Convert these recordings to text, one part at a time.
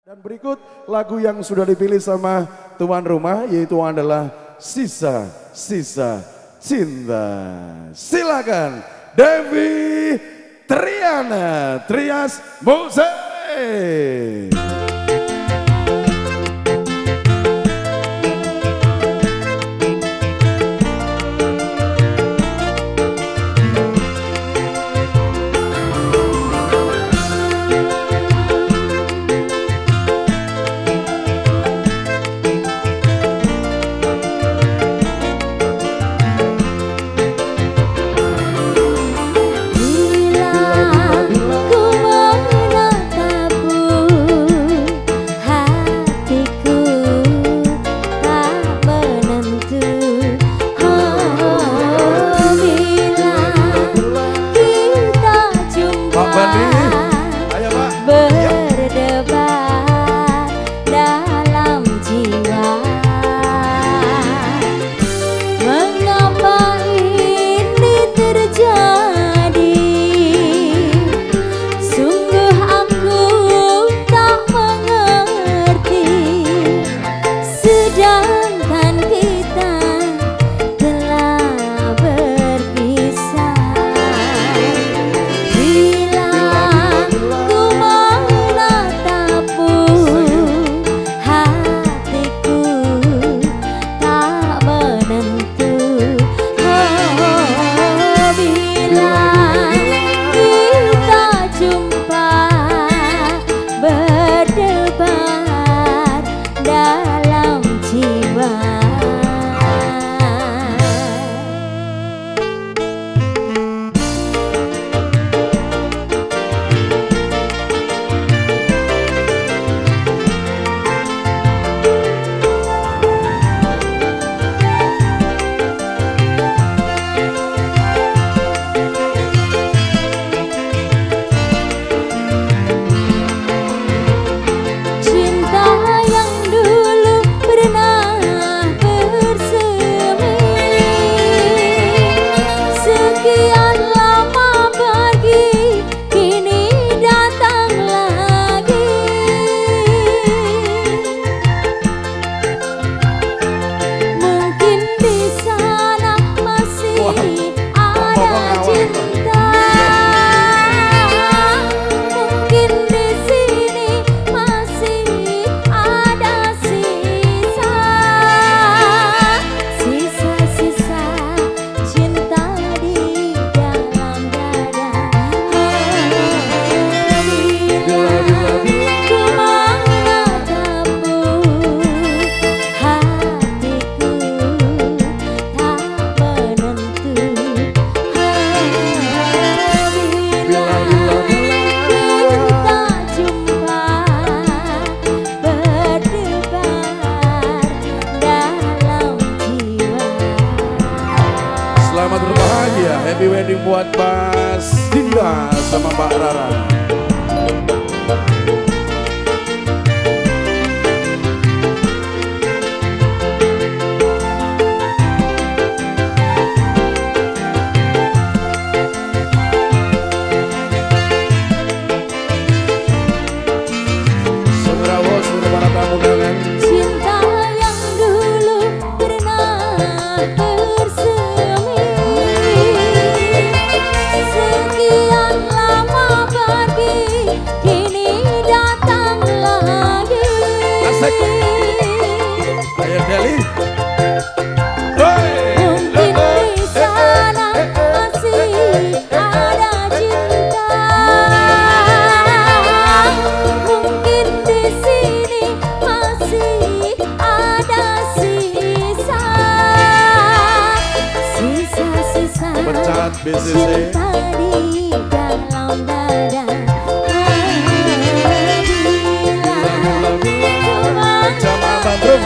Dan berikut lagu yang sudah dipilih sama tuan rumah yaitu adalah Sisa-Sisa Cinta. Silakan Devi Triana Trias Musik. Berdebar dalam jiwa, mengapa ini terjadi? Sungguh aku tak mengerti, sedangkan kita telah berpisah. Selamat berbahagia, happy wedding buat Mas Dinda sama Mbak Rara. Saudara para tamu undangan. Cinta yang dulu pernah bersemi, sekian lama pergi, kini datang lagi. Asik. Ayo Deli. Mungkin di sana masih ada cinta, mungkin di sini masih ada sisa, sisa-sisa Pecat BCC. cinta di dalam dada. Bersama Bandung.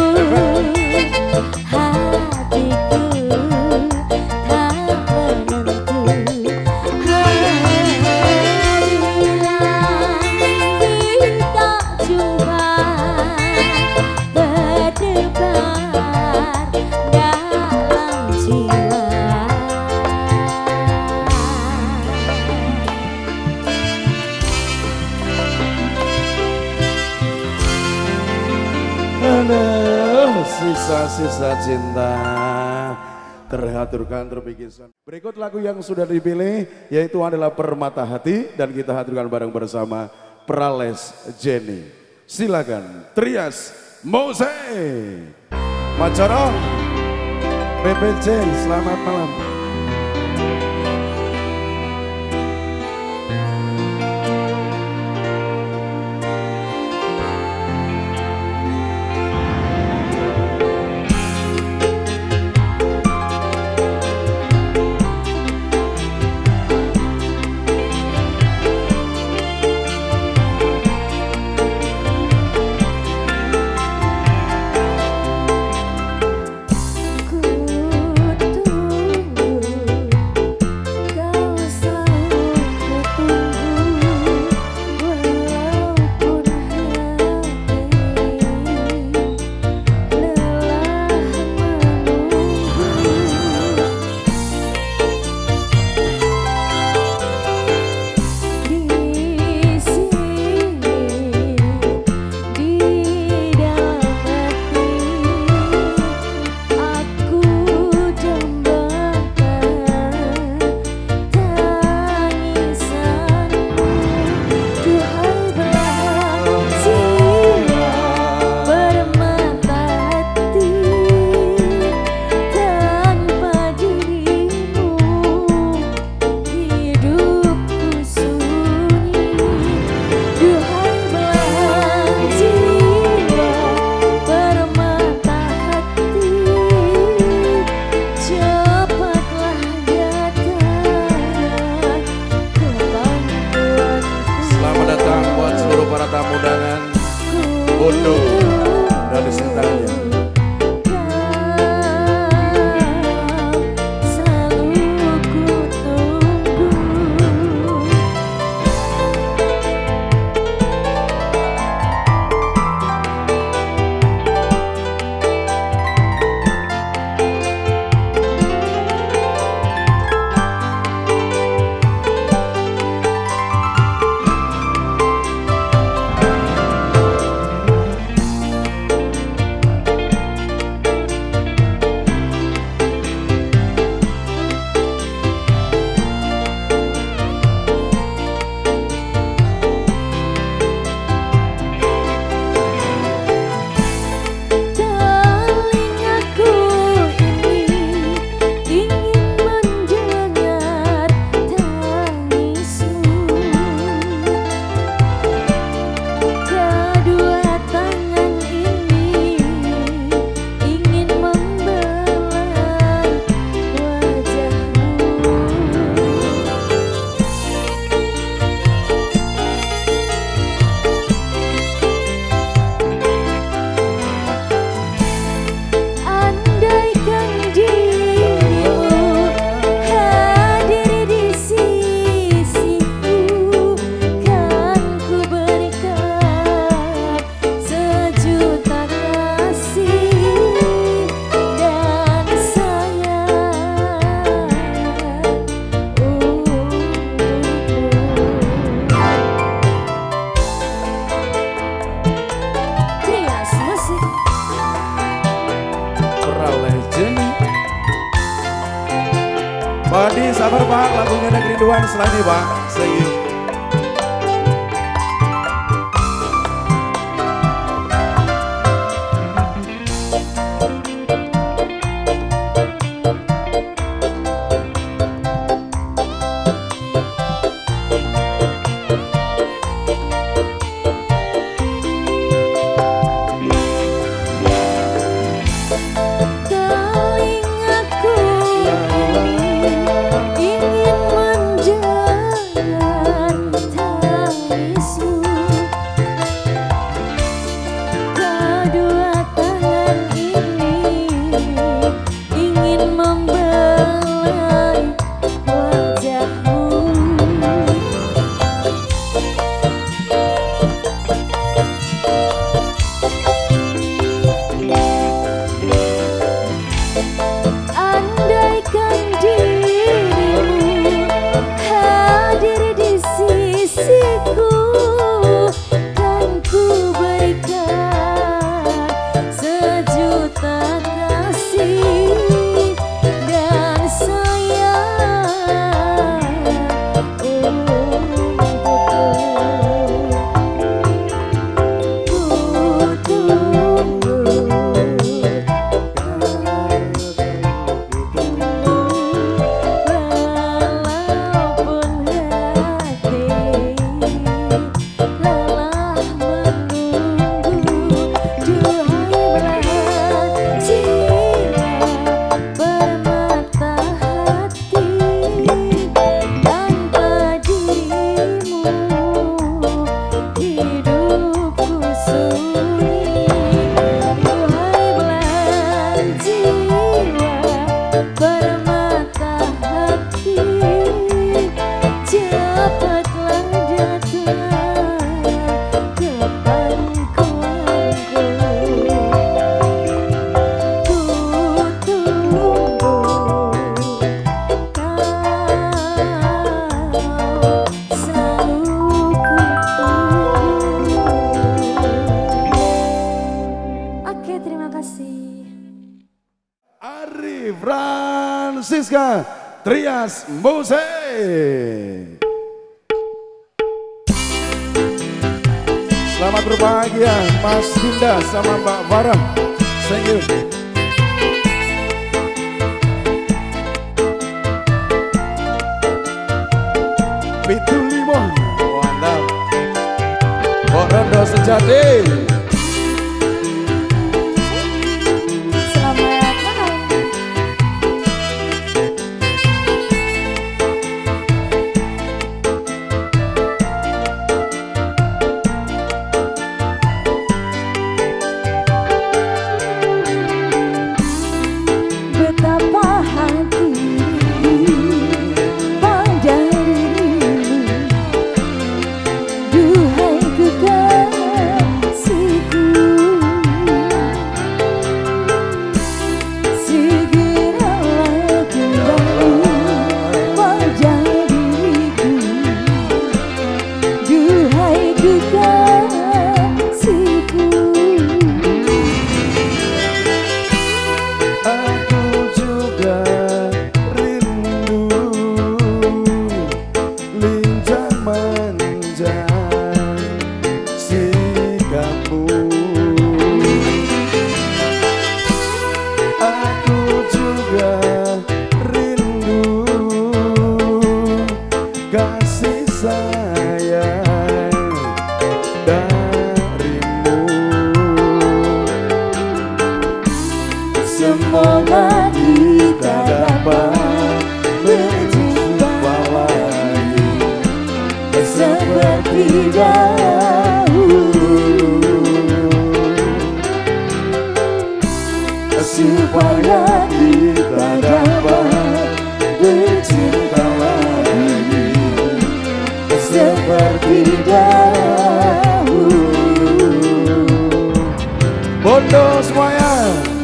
Berdebar dalam jiwa. Aduh, sisa-sisa cinta terhaturkan terbikin. Berikut lagu yang sudah dipilih yaitu adalah Permata Hati dan kita haturkan bareng bersama Prales Jenny. Silakan Trias Mose Macoro PPC, selamat malam. Tamu undangan Bondo dari Sintanya. Pak Adi, sabar Pak, lagunya Negeri Duan setelah ini Pak. See you. Ingin menjaga Siska Trias Mose. Selamat berbahagia Mas Dinda sama Mbak Farah. Thank you. Pitu limon, mantap. Kok rondo sejati. Selamat malam. Betapa hati pada dirimu, duhai kekasihku. Segeralah kembali pada diriku, duhai kekasihku. Aku juga rindu lincah manja sikapmu. Aku juga rindu kasih sayang darimu. Semoga kita dapat berjumpa lagi seperti dahulu, supaya kita dapat bercinta lagi seperti dahulu. Bondo semuanya.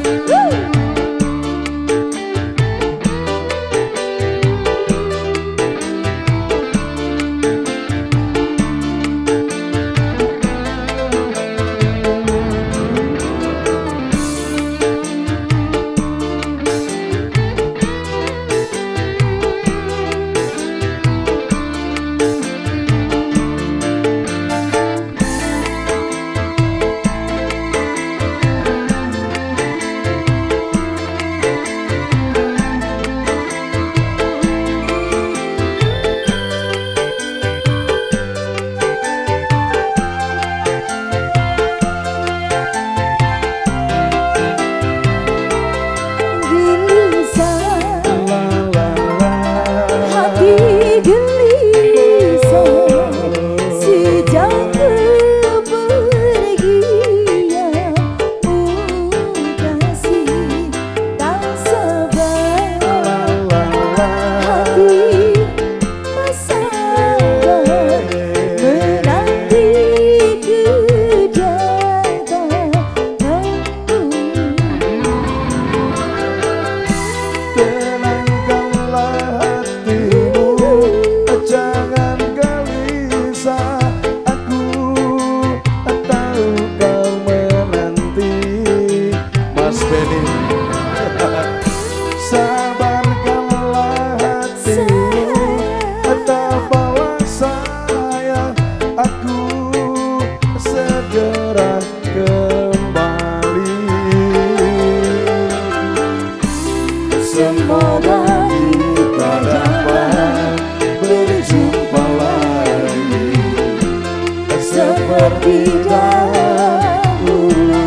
Semoga kita dapat berjumpa lagi seperti dahulu,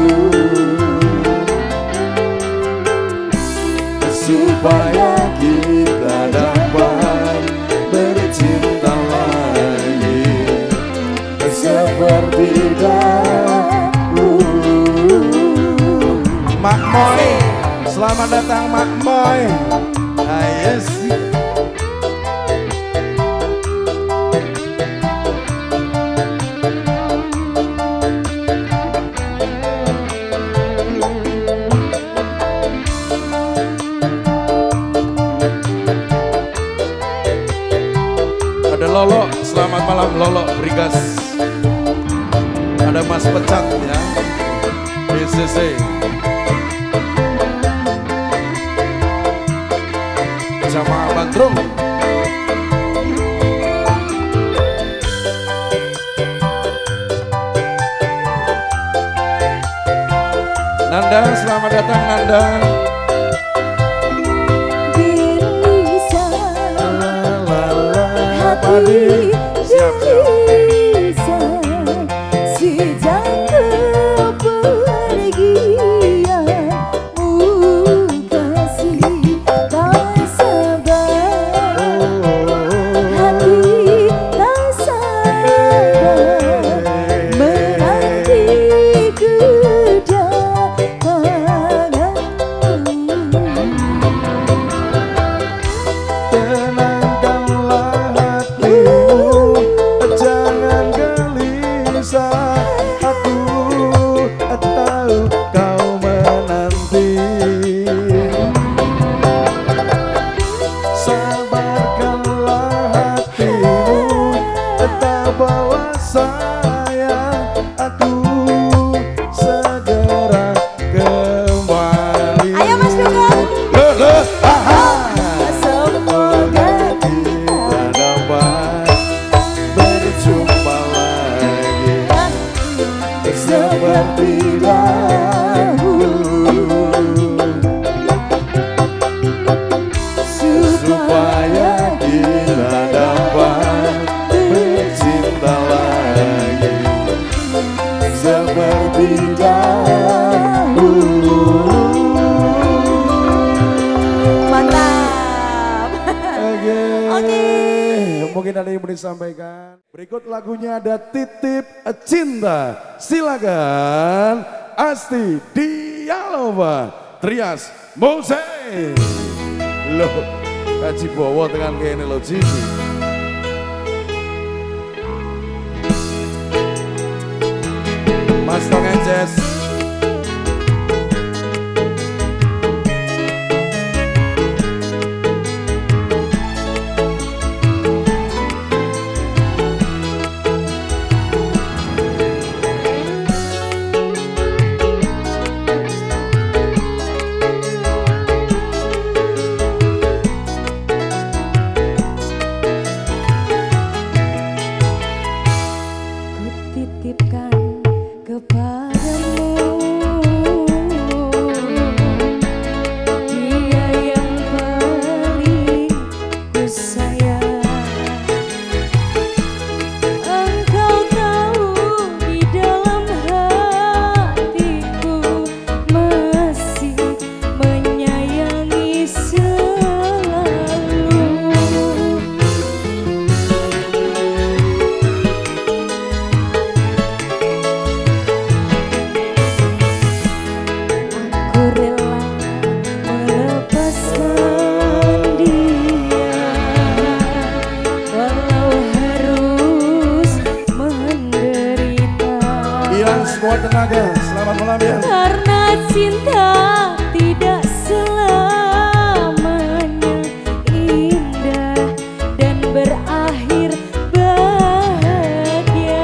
supaya kita dapat bercinta lagi seperti dahulu. Mak Moy, selamat datang Mak Moy. Ah, yes. Ada Lolo, selamat malam Lolo Brigas. Ada Mas Pecat ya, BCC. bersama Bang Drum. Nanda, selamat datang Nanda. Bisa Padi, siap. sejak kepergianmu kasih tak sabar, hati tak sabar menanti kedatanganmu. Tenangkanlah hatimu, jangan gelisah. Aku tahu kau menanti. Sabarkanlah hatimu, tak bawa sayang. Aku segera kembali. Ayo Mas Dukung. Semoga Kita dapat berjumpa lagi seperti dahulu, supaya kita dapat bercinta lagi seperti dahulu. mantap. Oke. Mungkin ada yang mau disampaikan. Berikut lagunya ada Titip Cinta. Silakan Asti Dialova, Trias Mose. Loh, kaji bawa dengan kene lo Jimmy. Mas Tongen Jazz. Kutitipkan kepadamu dia yang paling ku sayang. Engkau tahu di dalam hatiku masih menyayangi selalu. Aku rela melepaskan dia, walau harus menderita. Biar semua tenaga, selamat malam ya. Karena cinta tidak selamanya indah dan berakhir bahagia.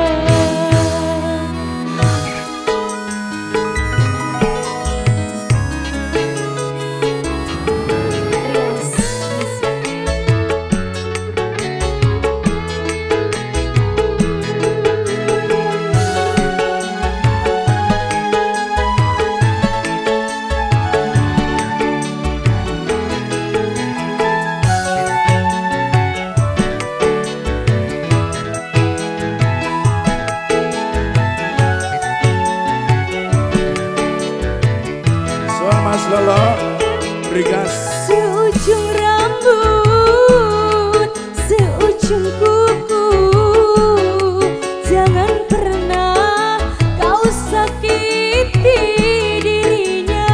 Soal Mas Lolo, Brigas. Seujung rambut, seujung kuku, jangan pernah kau sakiti dirinya.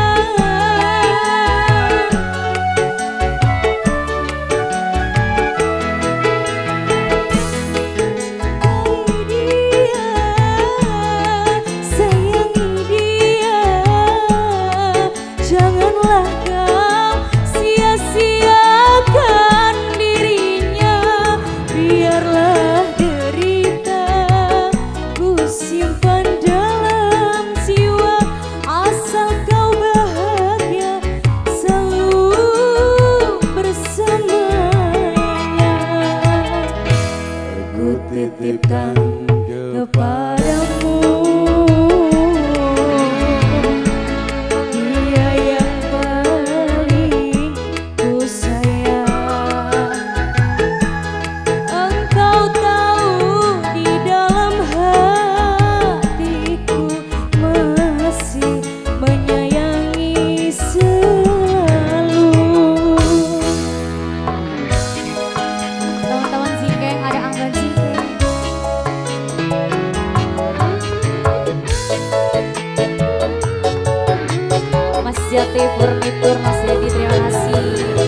Sayangi dia, janganlah kau sia-sia Yati Furnitur, Mas Dedi, terima kasih.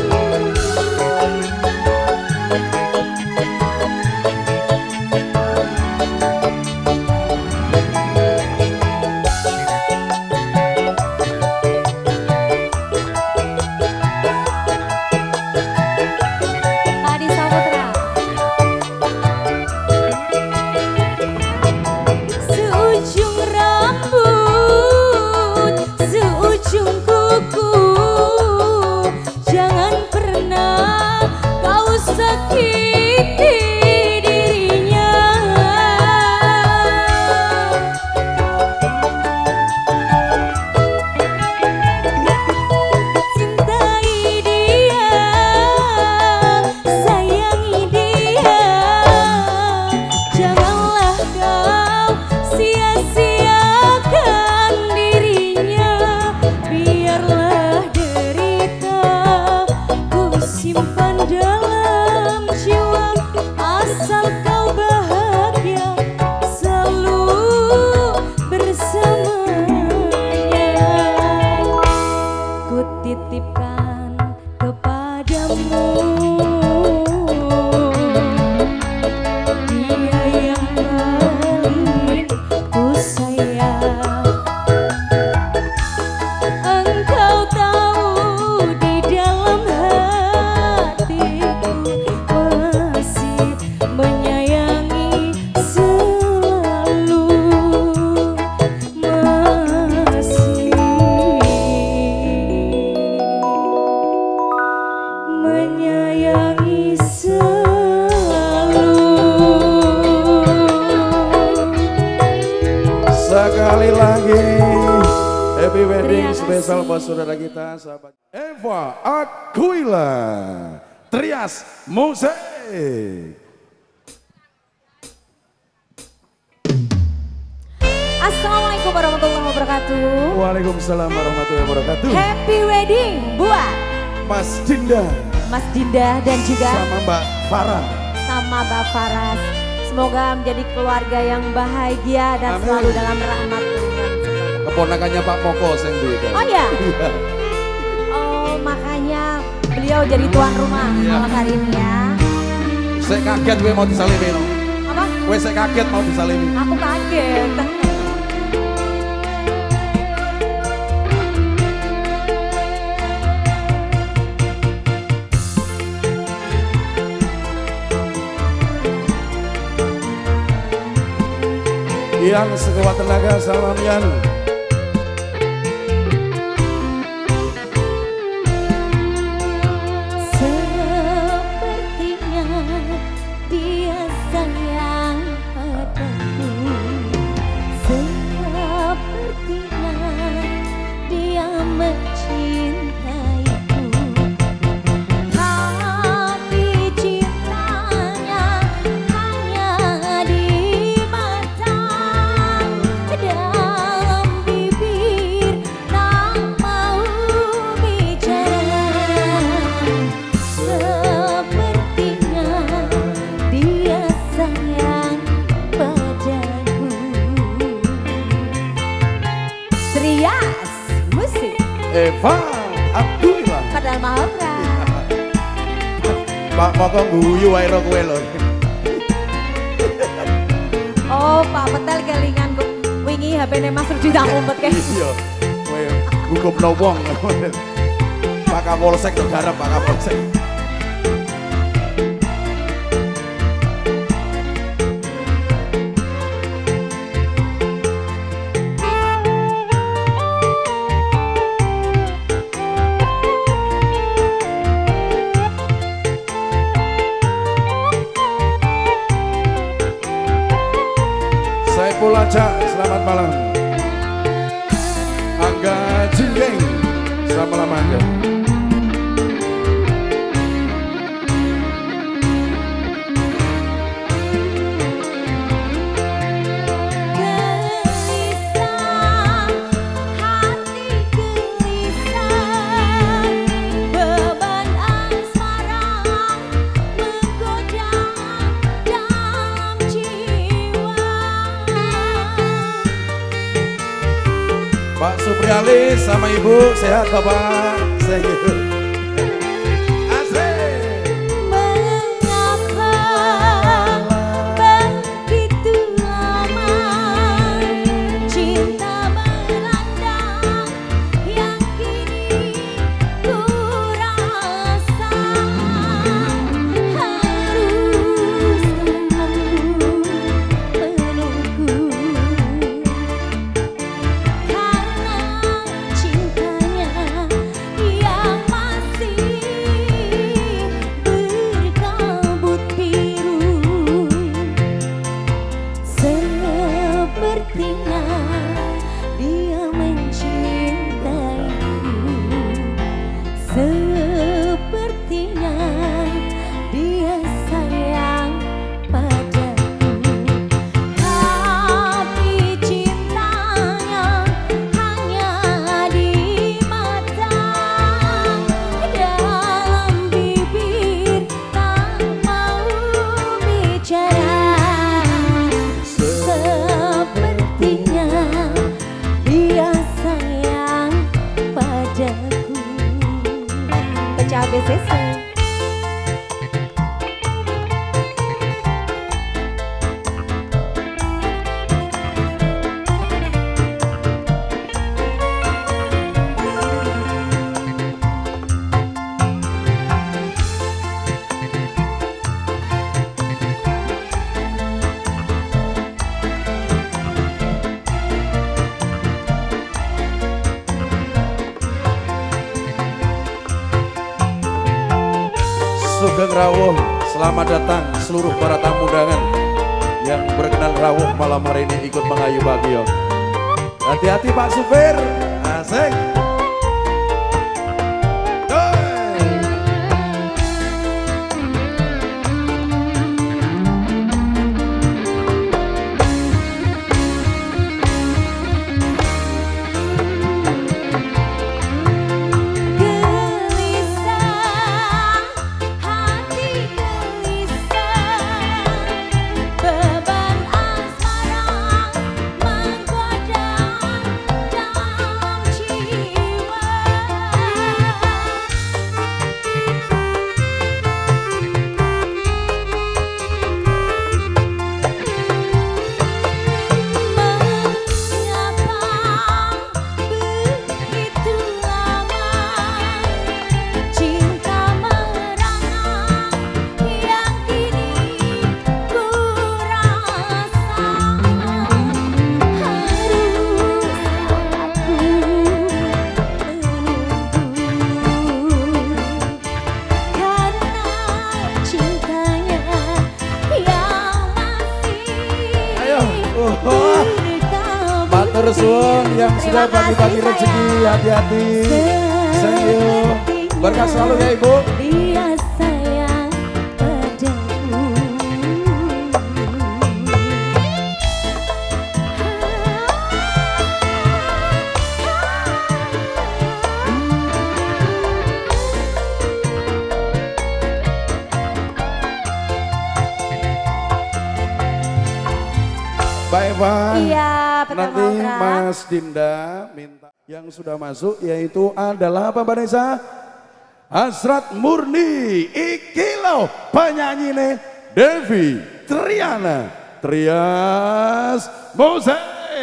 Titipkan kepadamu dia yang paling ku sayang. Engkau tahu di dalam hatiku masih menyayangi selalu, masih menyayangi selalu. Sekali lagi happy wedding spesial buat saudara kita, sahabat Eva Aquila Trias Musik. Assalamualaikum warahmatullahi wabarakatuh. Waalaikumsalam warahmatullahi wabarakatuh. Happy wedding buat Mas Dinda, Mas Dinda dan juga sama Mbak Farah, sama Mbak Faras. Semoga menjadi keluarga yang bahagia dan amin, selalu dalam rahmat Tuhan. keponakannya Pak Moko sendiri kan. Oh ya? Oh makanya beliau jadi tuan rumah malam hari ini ya. Saya kaget gue mau disalimi. Apa? Gue saya kaget mau disalimi. Aku kaget. Yang sekuat tenaga, salam Yan. Sepertinya dia sayang padaku, sepertinya dia mencintaiku, tapi cintanya hanya di mata, dalam bibir tak mau bicara. Sepertinya dia sayang padaku. Trias Musik Eva Aquila. padahal maaf Pak Moko guyu wae ro kowe lho. Oh Pak Petel kelingan wingi HP-ne Mas Rudi tak ngumpet ke. Iya. Kowe hukumno wong. Pak Kapolsek tuh garap Pak Kapolsek. Saiful Aja, selamat malam. Angga Jinggeng, selamat malam Angga. Gelisah, hati gelisah, beban asmara menggoda dalam jiwa. Pak Suprialis sama Ibu, sehat Bapak? Sehat. Sepertinya dia sayang padaku, tapi cintanya hanya di mata, dalam bibir tak mau bicara. Sepertinya dia sayang padaku. ABCC. Sugeng Rawuh, selamat datang seluruh para tamu undangan yang berkenan rawuh malam hari ini ikut mengayu bagio. Hati-hati Pak Supir, asik. Matur suwun yang sudah bagi-bagi rezeki, hati-hati. Berkah selalu ya Ibu. Dia sayang padaku. Baik Pak. Iya. Nanti Mas Dinda minta yang sudah masuk yaitu adalah apa Mbak Nesa? Hasrat Murni, iki lo penyanyine Devi Triana Trias Mose.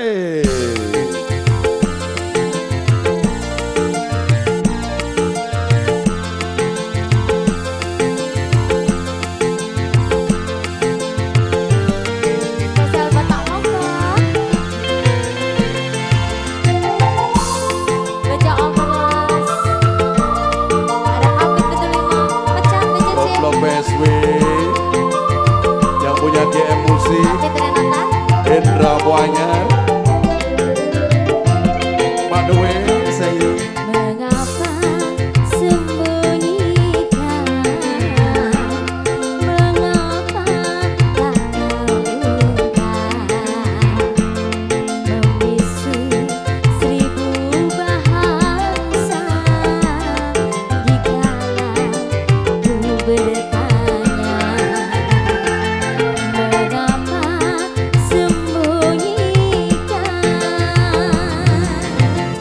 Yang punya GM Musik Hendra Boanyar Pak Dewe saya mengapa sembunyikan, mengapa tak terungkap, membisu 1000 bahasa dikala ku bertanya. Mengapa sembunyikan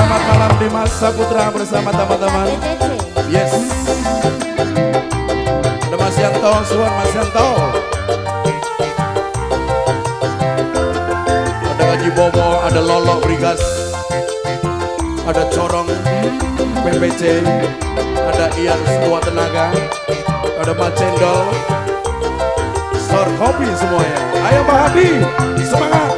Selamat malam Dimas Saputra bersama teman-teman. Yes. Ada Mas Yanto, Suwan Mas Yanto. Ada Haji Bobo, ada Lolo Brigas. Ada Corong PPC. Ada Ian Setua Tenaga. Ada Mas Cendol. Store Kopi semuanya. Ayo Mbak Hadi, semangat.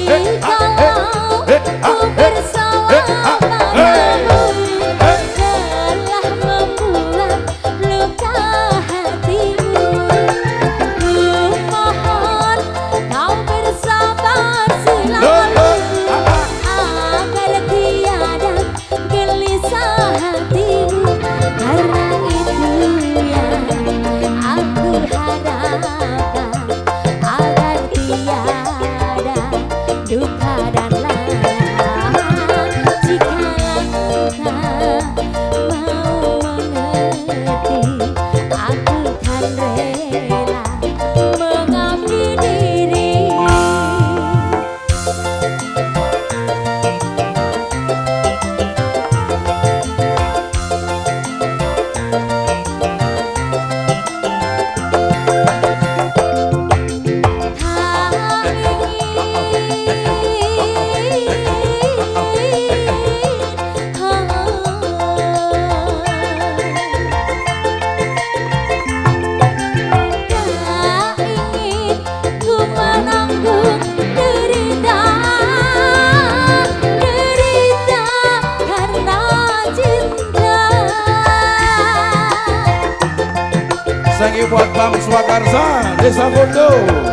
Thank you buat Bang Swakarsa Desa Bondo.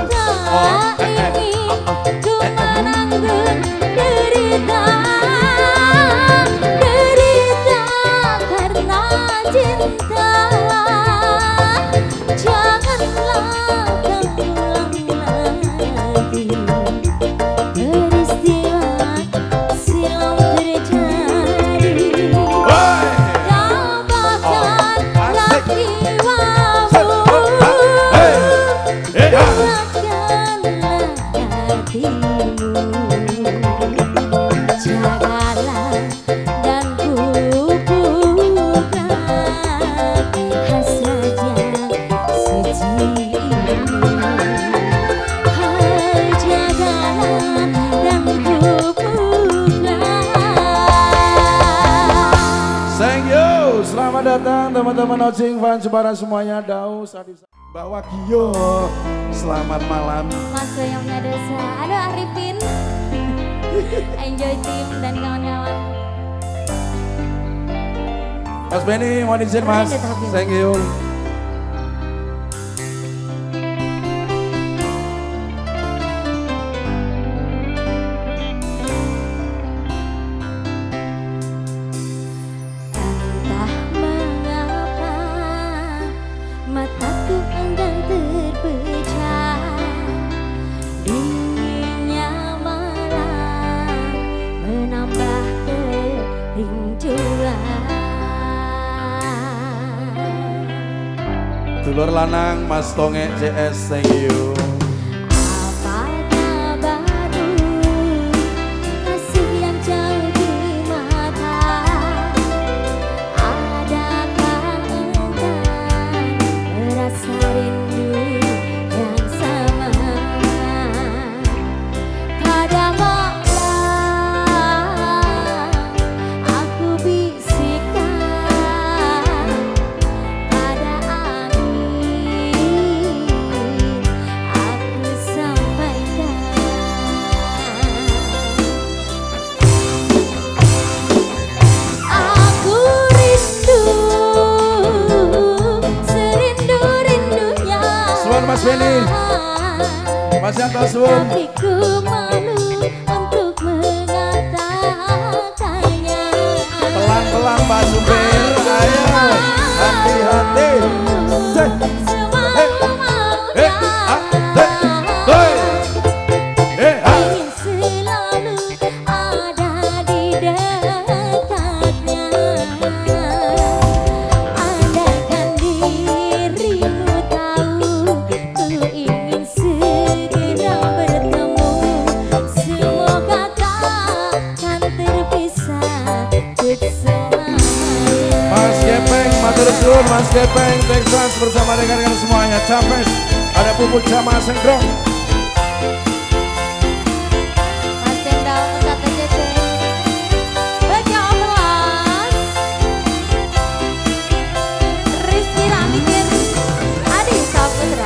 Selamat datang teman-teman Ocing Fan Jepara semuanya. Daus, Mbak Wagio, selamat malam. Mas Goyongnya Desa, aduh Arifin, Enjoy Team dan kawan-kawan. Mas Benny, mohon izin Mas, thank you. Dulur lanang Mas Tonge CS, thank you. Mas Benny, Mas Yanto Suwun. Hatiku malu untuk mengatakannya. Pelan-pelan Pak Supir, ayo hati-hati. Ingin selalu ada di dekatnya. Andaikan dirimu tahu, ku ingin segera bertemu. Semoga takkan terpisah Susun, Mas Gepeng, Texas bersama rekan-rekan semuanya. Capes, ada Puput Jamaah Sengkrong. Mas Cendal, Pesat TCC. Baca Omlas. Rizky Ramikir. Adi Saputra.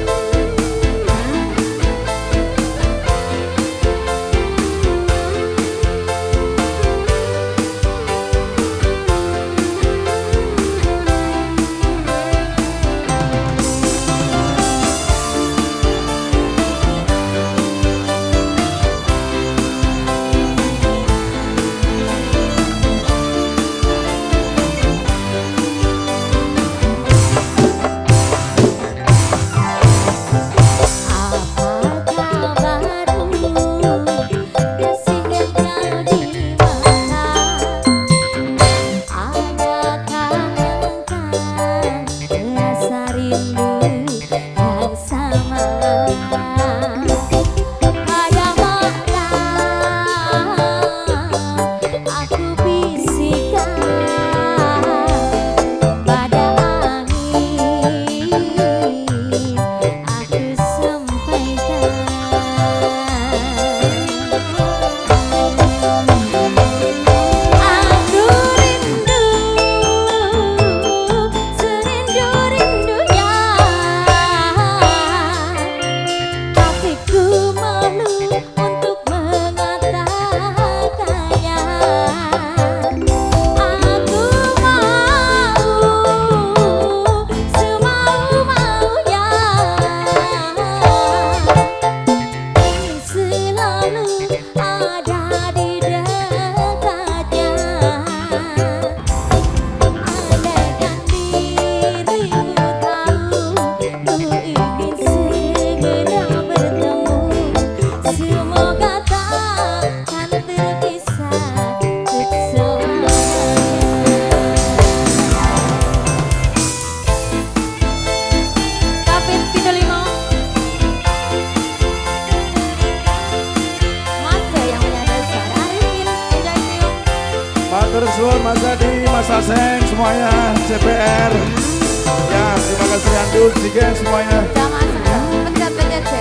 Terus Mas Adi, Mas Aseng semuanya, CPR. Ya, terima kasih Andus, Jika semuanya. Pecat PCC.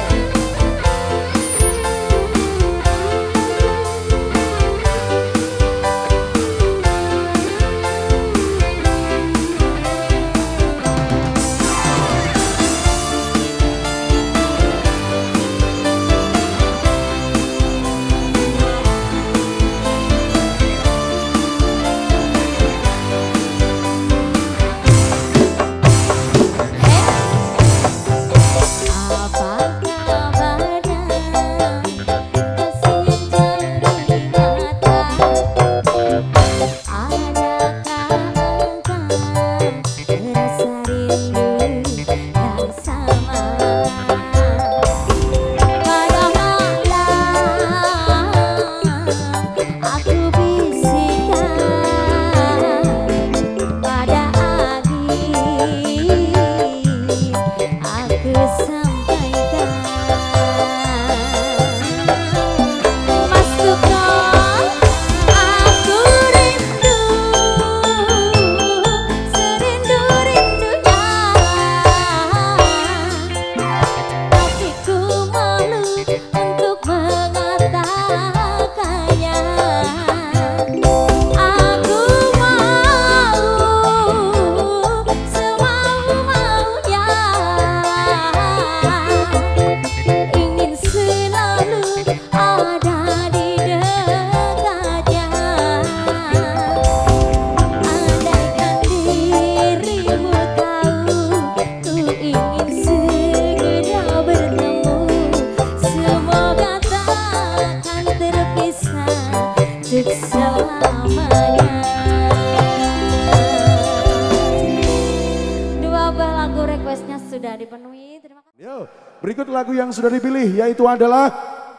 Sudah dipenuhi, terima kasih. Yo, berikut lagu yang sudah dipilih yaitu adalah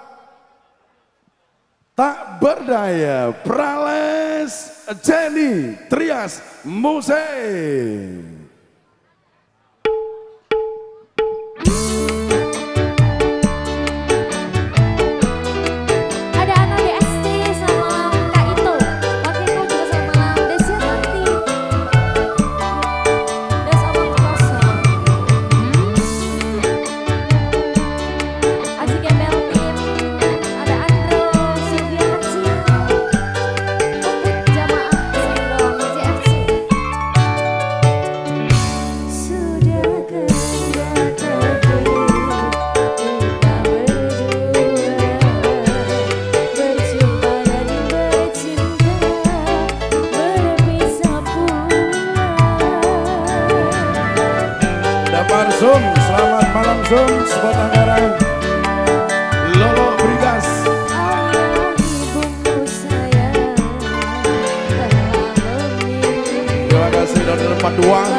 Tak Berdaya, Prales Jenny Trias Mose. langsung sebatang kara Lolo Brigas. Terima kasih Donor Paduang.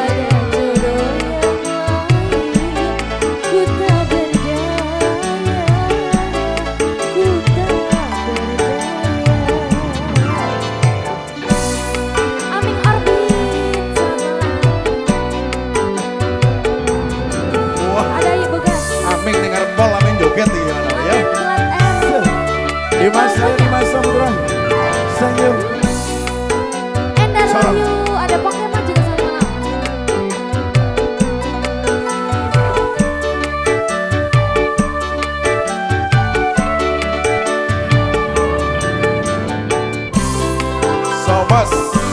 Dimas Samudra, senyum. Endar Wahyu, ada Pokemon juga sama. Sobas.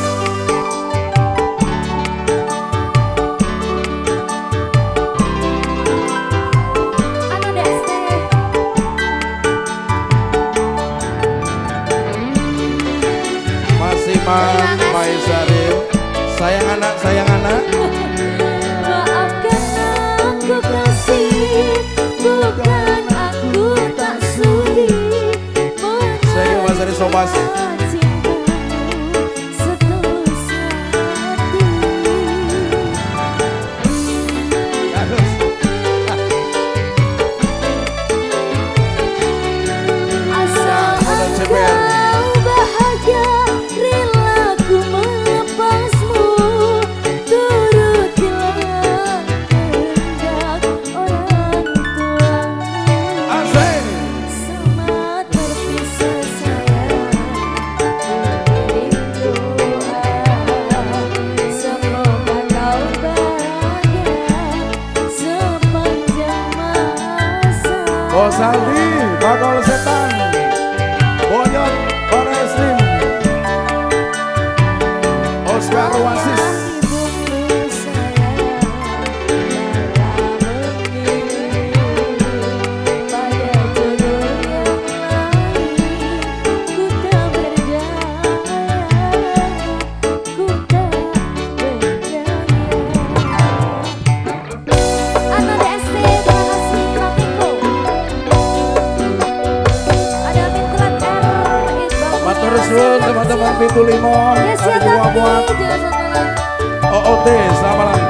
Maisaril, sayang anak, sayang anak. Maafkan aku kasih, bukan aku tak sudi. Saya Mas Ari Sobas. Saldi, bakal setan, Boyot, Oreslim, Oscar Wasis. Teman-teman Pintu Limo, ada buat OOT, selamat malam.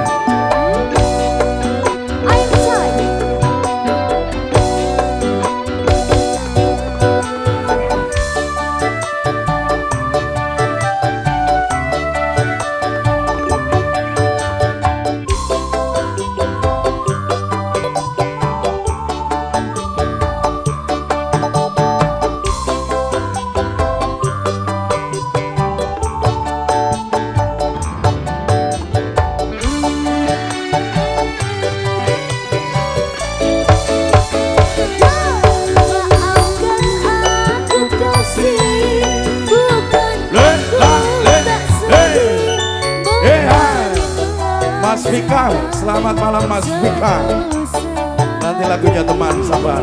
Mas Vika, selamat malam Mas Vika. Nanti lagunya teman, sabar.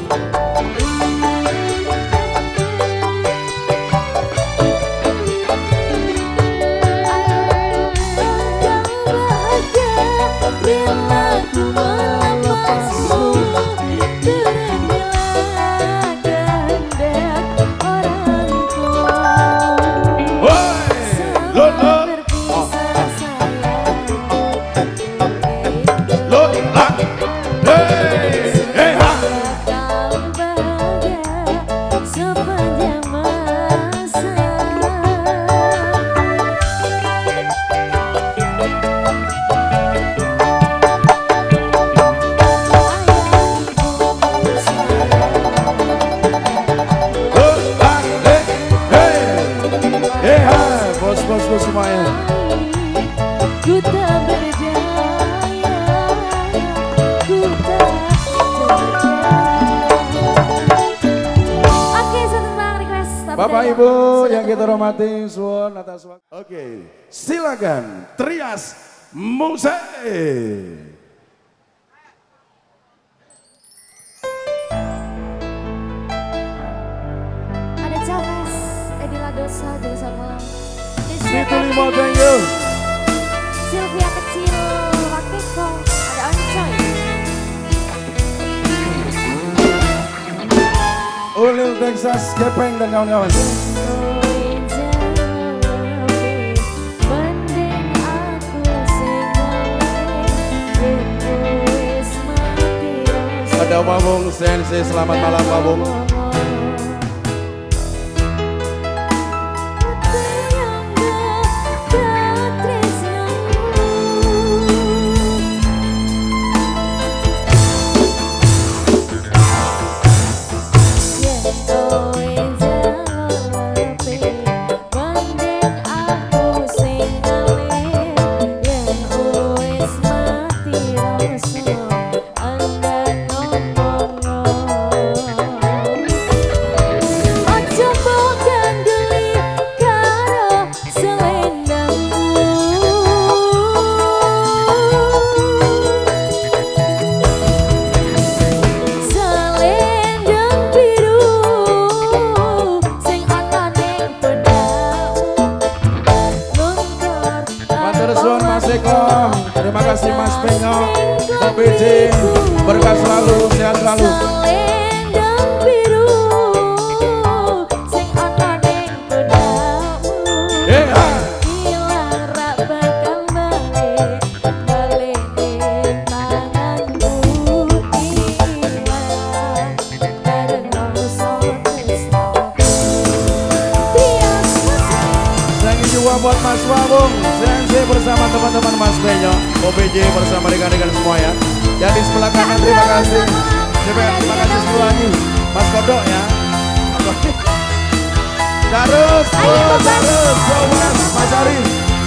Bos-bos semuanya. Ku tak berdaya, ku tak berdaya. Oke, satu bang request. Bapak Ibu yang kita hormati, suwun atas waktu. Oke, silakan Trias Mose. Ada Chavez, Edila Dosa, juga sama. Pintu Limo, thank you. Sylvia kecil, Wakiko, ada Oncoy. Ulil Texas, Gepeng dan kawan-kawan. Ada Wabung Sensi, selamat malam Wabung. Terima kasih Mas Penyo, Mbak BJ, berkah selalu, sehat selalu. Buat Mas Wabung, Sensi bersama teman-teman Mas Benyo, OPJ bersama rekan-rekan semua ya. Yang di sebelah kanan terima kasih. Terima kasih semuanya. Mas Kodok ya. Terus, Mas Ari.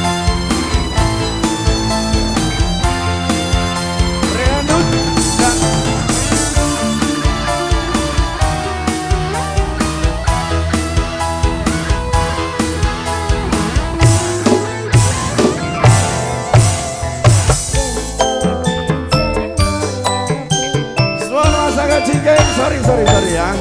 Sorry ya.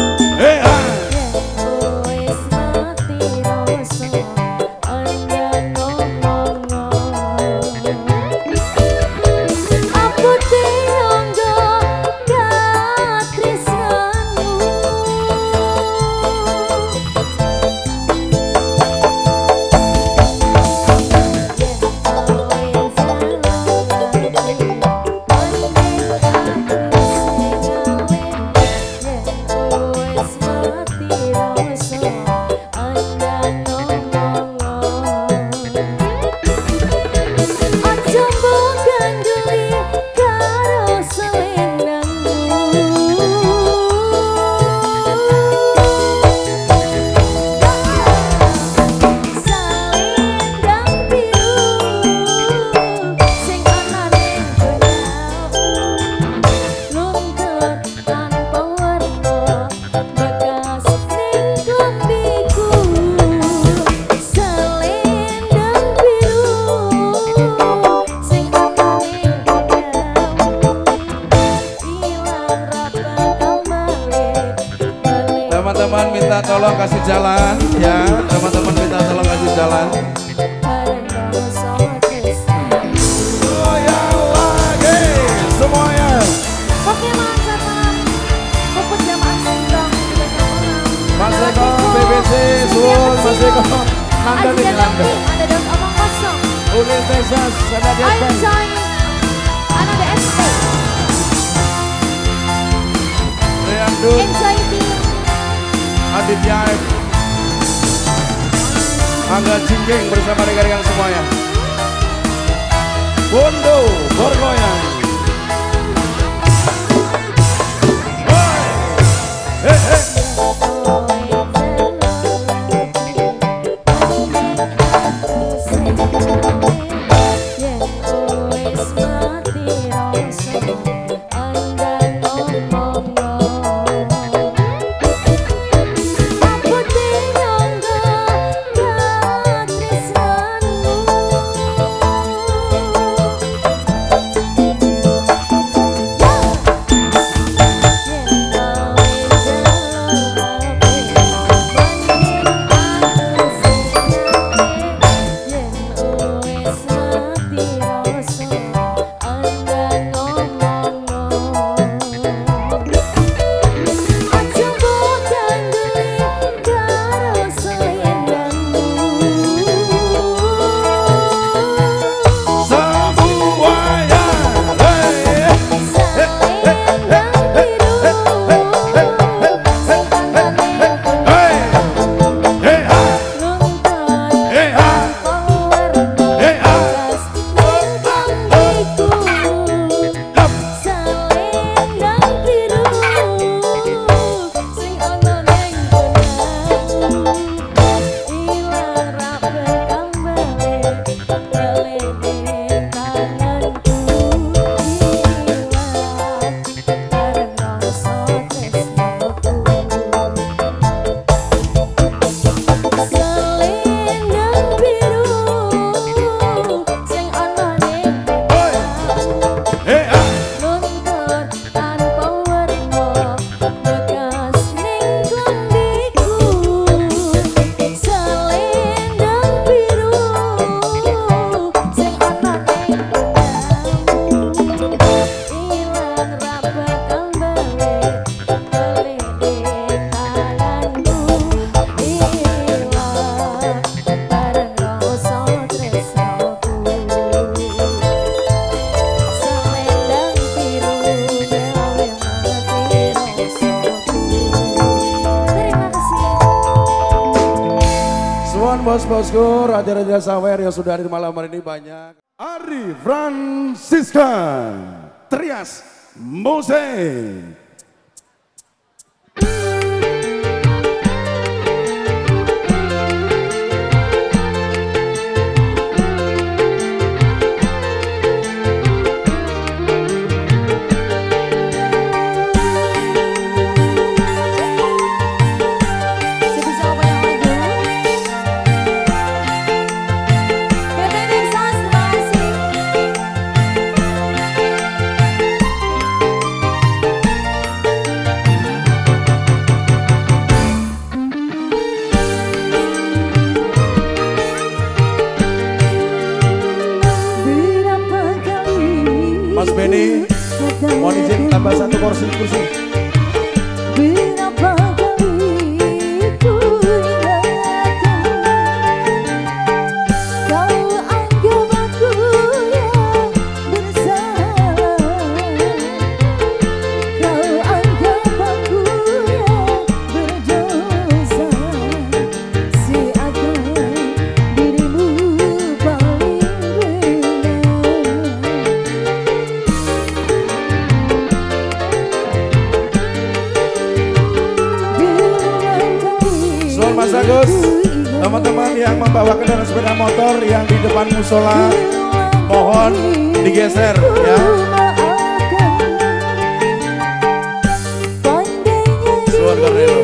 Teman-teman minta tolong kasih jalan ya, teman-teman minta tolong kasih jalan. Goyang lagi semuanya. Oke Mas, puput jamaah sendong. Mas Eko, BBC, Sul, Mas Eko, Nanda nih Nanda. Ada daun omong kosong. Ulil Texas, ada Gepeng. Ada ST. Riandut. Enjoy team. Aditya F, Angga Cingking bersama rekan-rekan semuanya. Bondo bergoyang. bosku, raja-raja sawer yang sudah hadir malam hari ini banyak. Ari Francisca, Trias Mose. Mas Benny, mohon izin tambah satu kursi. Berapa kali ku ingatkan, kau anggap aku yang bersalah, kau anggap aku yang berdosa, seakan dirimu paling benar. Mas Agus, teman-teman yang membawa kendaraan sepeda motor yang di depan musola, mohon digeser ya. Suar Garnero.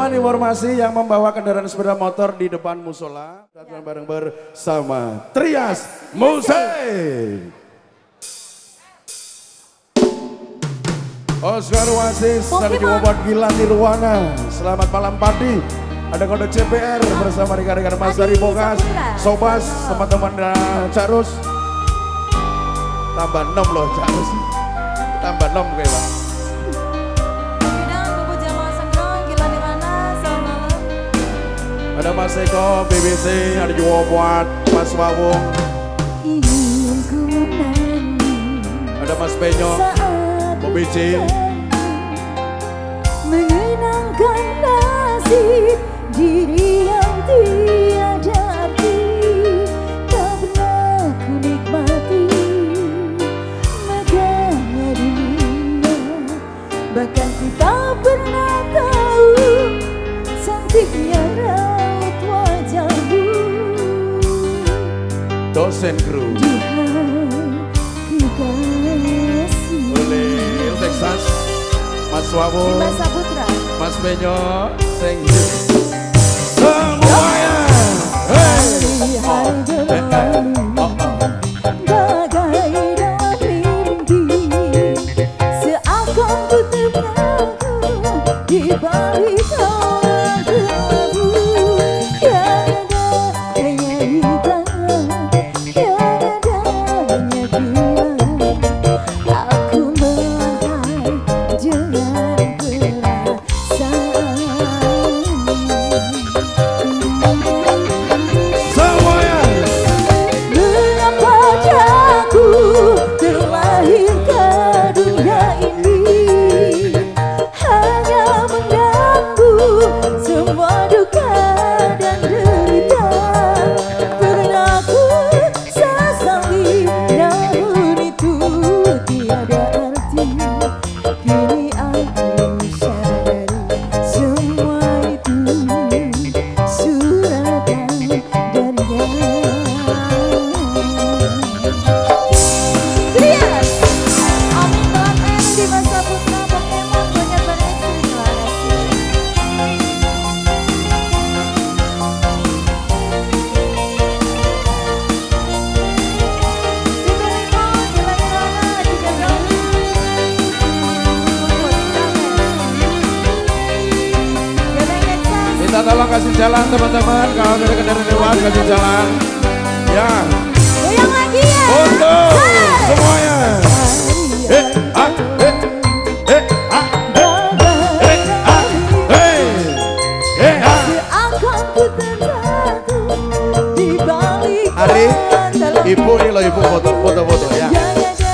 Teman-teman informasi yang membawa kendaraan sepeda motor di depan musola. Kita bareng bersama Trias Musik. Oscar Wasis, ada juga buat Gilang Nirwana. Selamat malam Padi. Ada kode CPR bersama rekan-rekan Mas dari Bogas, Sobas, teman-teman Carus. Tambah 6 loh Carus. Tambah 6 kayak Pak. Ada Mas Eko, BBC, ada juga buat Mas Wawung. Ada Mas Penyo, BBC. Mengenangkan nasib diri yang tiada arti, tak pernah ku nikmati megahnya dunia, bahkan ku tak pernah tahu cantiknya raut wajahmu. Dosen kru oleh Texas, Mas Wawung, Mas Saputra, Mas Penyo, semuanya. hari-hari berlalu bagai dalam mimpi, seakan ku terpaku di balik awan kelabu. Yang ada hanya hitam, yang ada hanya gelap. Aku melangkah dengan perasaan. Semuanya. Mengapa aku terlahir ke dunia ini, hanya mengganggu semua duka dan derita. Pernah ku sesali, namun itu tiada arti. Kini aku sadari semua itu suratan darinya. Trias, Amin telah di masa putra Pokemon banyak bereksploitasi. Minta tolong kasih jalan teman-teman. Kalau dari kendaraan lewat kasih jalan. Ya. Goyang lagi ya. Untuk semuanya. Ah, ah, Akan ku terjatuh di balik Ari, dalam ibu nih loh ibu foto-foto ya. yang ada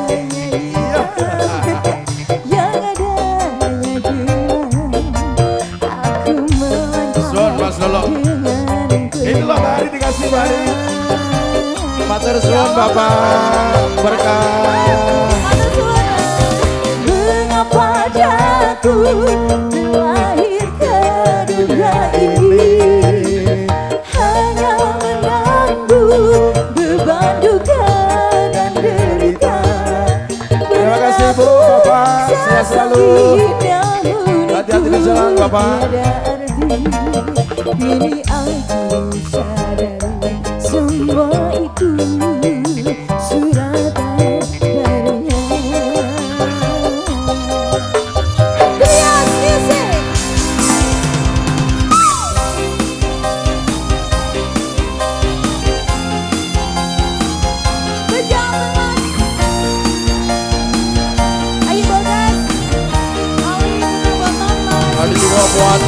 hanya gelap. Aku Suan Mas Lolo. Ini loh Mbak Ari dikasih Mbak Ari. Matur suwun Bapak berkah. Mengapa jatuh terlahir ke dunia ini, hanya menanggu beban duka dan derita. Terima kasih Bu, Bapak, sehat selalu. Hati-hati di jalan Bapak. Kini aku sadari semua itu suratan darinya. Trias Music. Berjalan mas. Ayo Bogas. Ada juga buat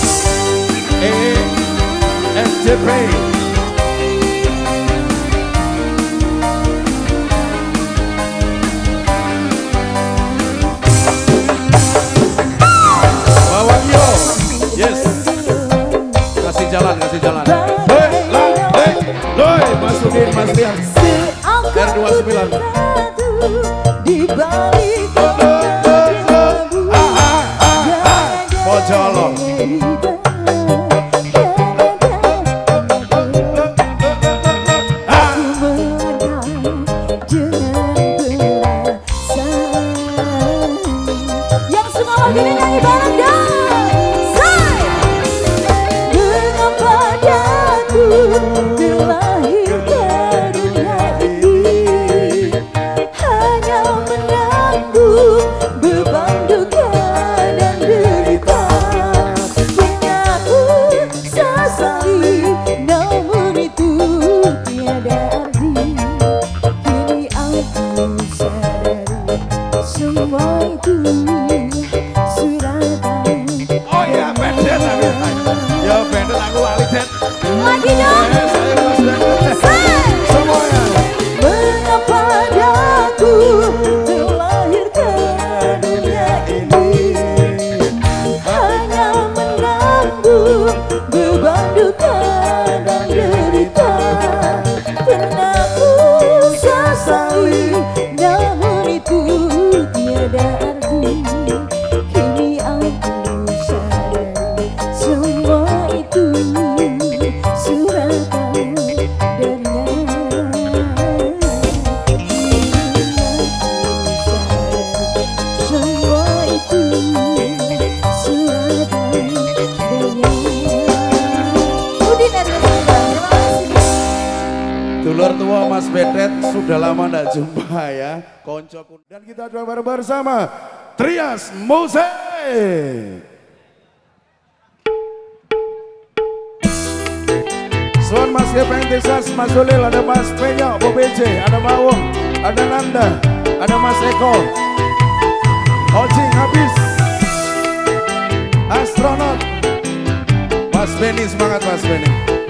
SJP. Bawang yo. Yes. Kasih jalan. Hei, masukin Mas Lian. R29. Di balik Pojolong. Yang semua lagi nyanyi bareng dong. Say. Det, ya Bendet aku wali Det. Lagi dong. Saya Mas Bendet. Semuanya. Mengapa aku terlahir ke dunia ini, hanya menanggung beban duka dan derita. Pernah ku sesali, namun itu tiada arti. Kini aku sadar semua itu suratan darinya. Semua itu suratan darinya. Udin Erwin, terima kasih. Dulur tua Mas Bendet sudah lama tidak jumpa ya. Konco dan kita coba bareng bersama Trias Musik. Suan Mas Gepeng Tisas, Mas Zulil, ada Mas Penyok, Bu BJ, ada Mawung, ada Nanda, ada Mas Eko, Ojing habis, Astronot, Mas Benny, semangat Mas Benny.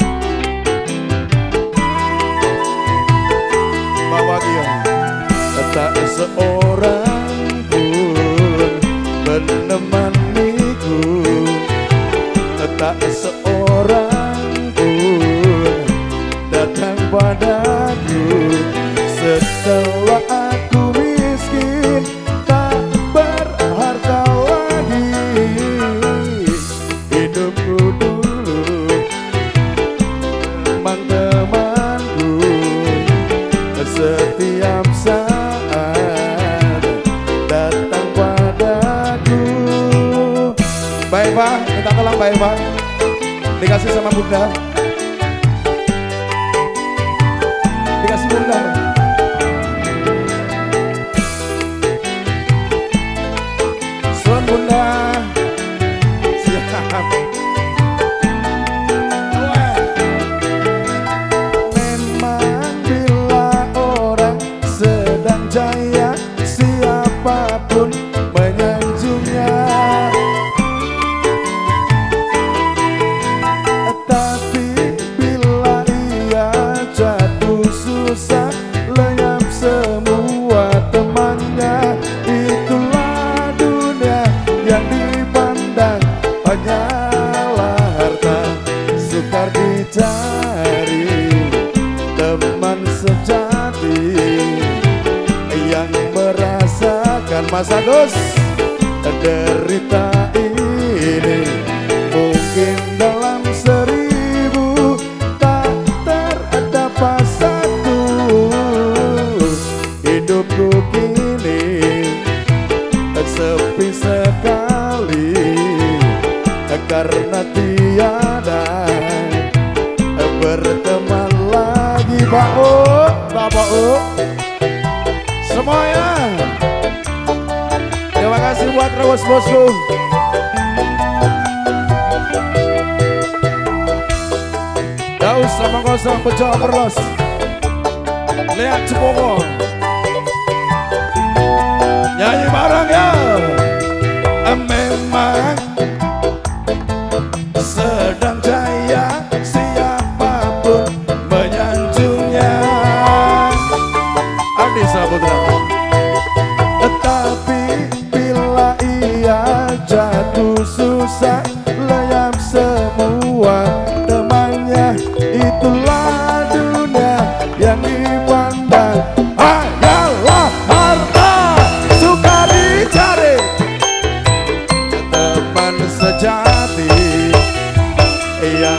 Bapak Gion, tak seorang pun menemaniku, tak seorang pun datang padaku setelah aku miskin tak berharga lagi. Hidupku dulu teman-temanku setiap saat datang padaku. Baik Pak, minta tolong baik Pak, dikasih sama Bunda, dikasih Bunda. Suan Bunda, siap. Memang bila orang sedang jaya, siapapun menyanjungnya. Tapi bila ia jatuh susah, lenyap semua temannya. Itulah dunia yang dipandang hanyalah harta, sukar dicari teman sejati yang merasakan Mas Agus derita ini. Mungkin dalam 1000 tak terdapat satu. Hidupku kini sepi sekali karena tiada berteman lagi. Pak O, Bapak O, semuanya. Terima kasih buat Rawes bosku. Daus sama kosong pecah perlos. Lihat Cepomo. Nyanyi bareng ya. Memang sedang jaya, siapapun menyanjungnya. Adi Saputra. Tapi bila ia jatuh susah, lenyap semua temannya. Itulah dunia yang dipandang hanyalah harta, suka dicari teman sejati yang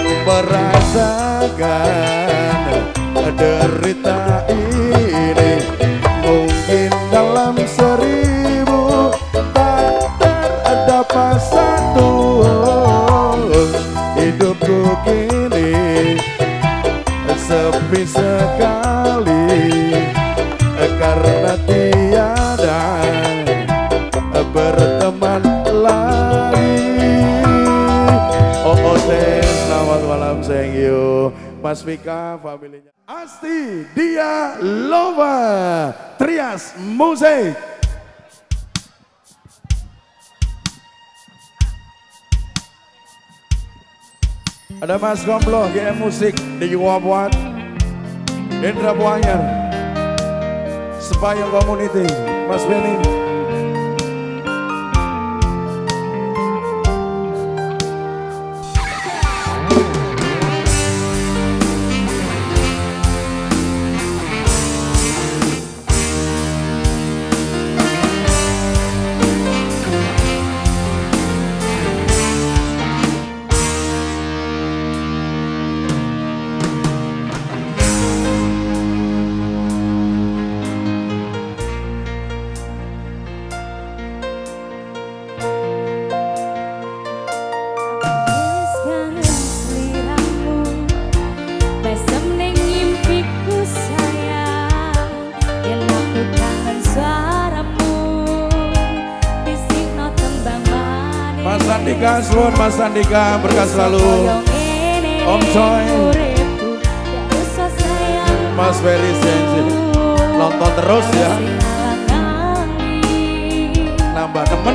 merasakan derita ini. Mungkin dalam 1000 tak terdapat satu. Hidupku kini sepi sekali karena tiada berteman lagi. Selamat malam, thank you Mas Vika, familinya Asti Dia Lova, Trias Musik. Ada Mas Gombloh, GM Musik, di Wabuat, Indra Buanyar, Sepayung Community, Mas Benny. Mas Andika, Slon, Mas Andika, berkah selalu. Om Coy, Mas Ferry Sensi, nonton terus ya. Nambah temen.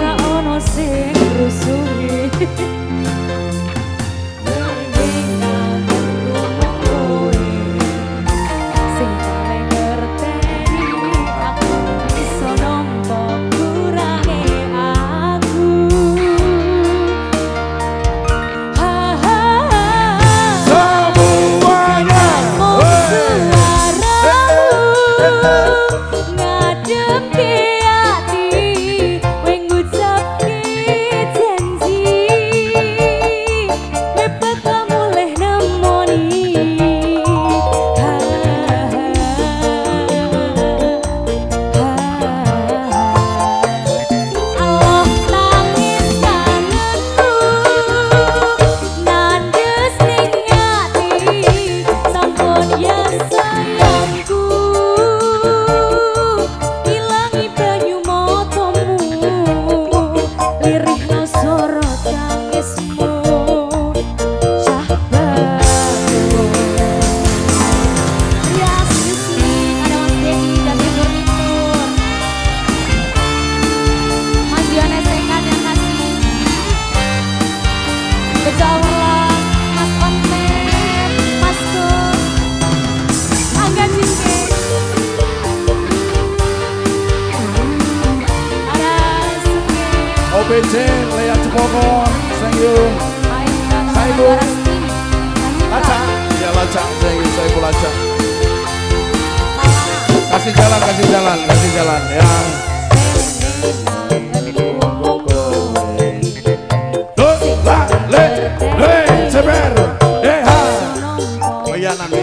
OBC, Lea Cepoko, thank you. Saibu, Laca, ya Laca, thank you, Saibu Laca. Kasih jalan, kasih jalan, kasih jalan ya. Ceper, oh iya nanti.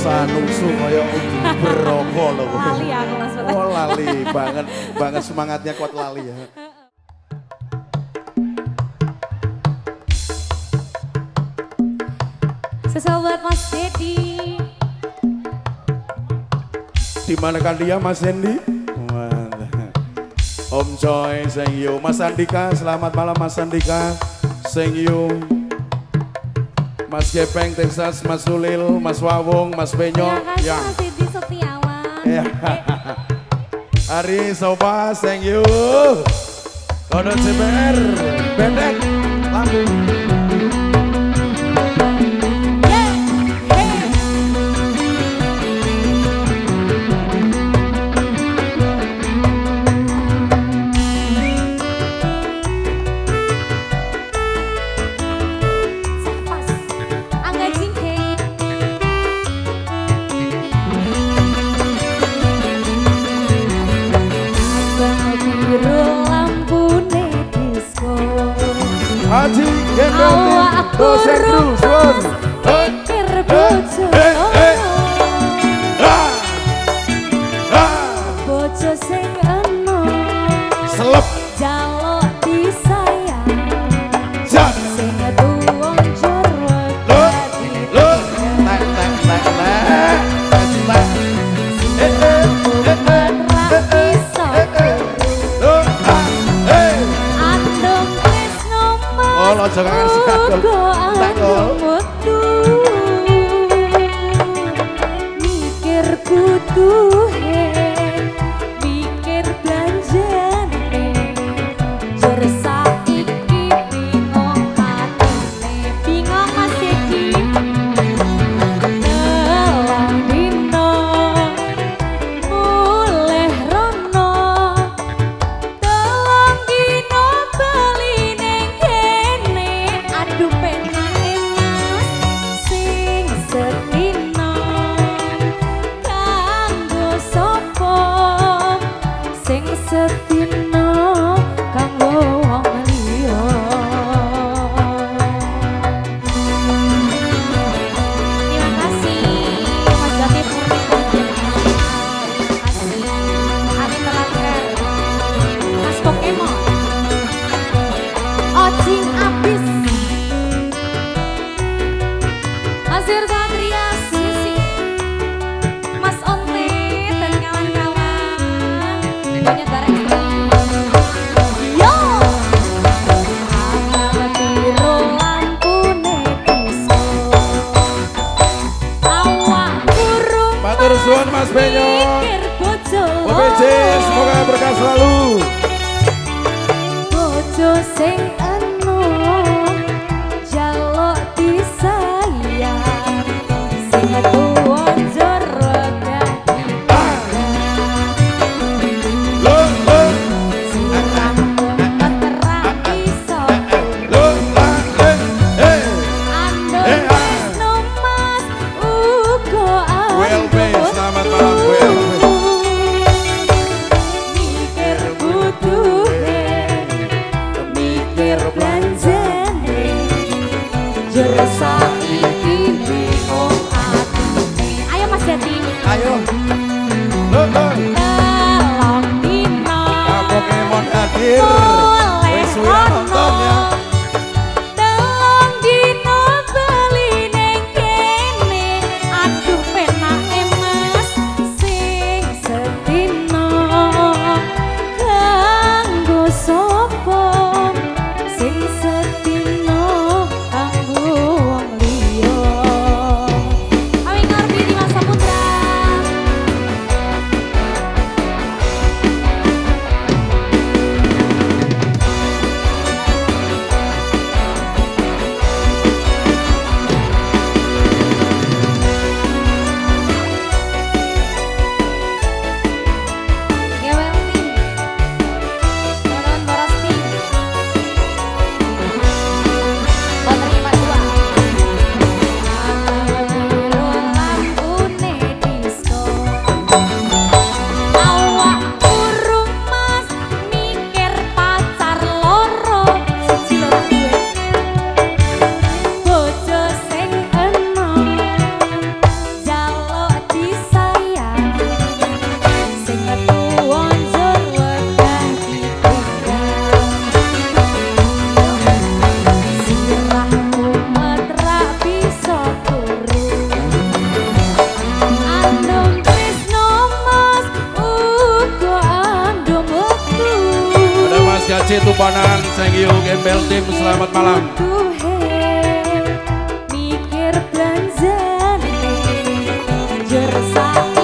Sanungsu kaya berapa lho. Lali aku Mas Bro. Oh lali banget, banget semangatnya kuat lali ya. Spesial buat Mas Dedi. Di mana kan dia Mas Hendy? Om Joy, thank you. Mas Andika, selamat malam Mas Andika. Thank you. Mas Gepeng, Texas, Mas Sulil, Mas Wawung, Mas Benyo. Terima kasih Mas Dedi Setiawan. Ya. Ari Soba, thank you. Kode CBR, Bendek, lampu. Haji Gendong dosen Rusun pikir bojo bojo sing enom selep jaluk disayang sing tuwon jero ojo kangen sakul mikir kuduhe mikir belanjane jur saiki bingung atine bingung Mas Dedi nelong dino mulih rono telung dino bali ning kene aduh penake Mas sing sedina kanggo sapa sing sedina kanggo wong liya. Terima kasih Mas David Murni. Terima kasih Ari Telaker Mas Pokemon Ojing Abis Mas Irgandria Sisi Mas Onte dan kawan-kawan banyak barang yo biru lampune disco awak burung Matur suwun Mas Benyo. mikir bojo OPJ semoga berkah selalu. bojo sing enom jaluk disayang sing tuwon jero dadi sing kampung keterak iso andong tresno Mas uga WLB, selamat malam, WLB. mikir butuhe mikir belanjane jero saiki bingung atine ayo Mas Dedi Ayo. telung dino Pokemon hadir. mulih Wis suwe nonton ya. telung dino bali ning kene aduh penake Mas sing sedina kanggo sapa sing sedina kanggo wong Tupanan, thank you Gembel Tim, selamat malam. Mikir belanjane jersani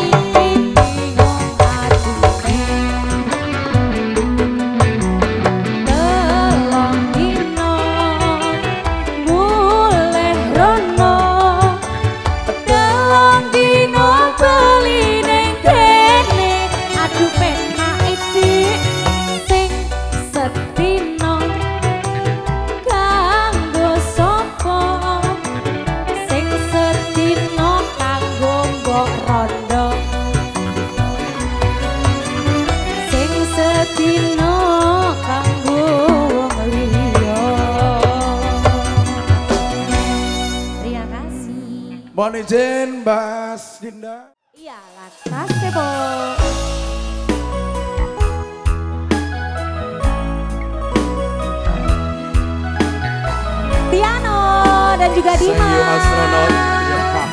Mohon izin Mbak Dinda. Iya, latas Bo. Tiano dan juga Dimas. Thank you astronot. Ya, Pak.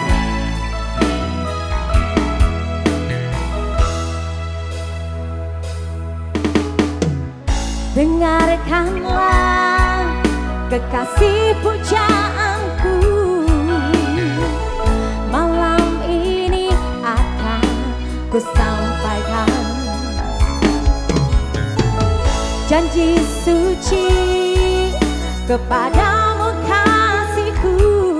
Dengarkanlah kekasih pujaanku. Malam ini akan ku sampaikan janji suci kepadamu kasihku.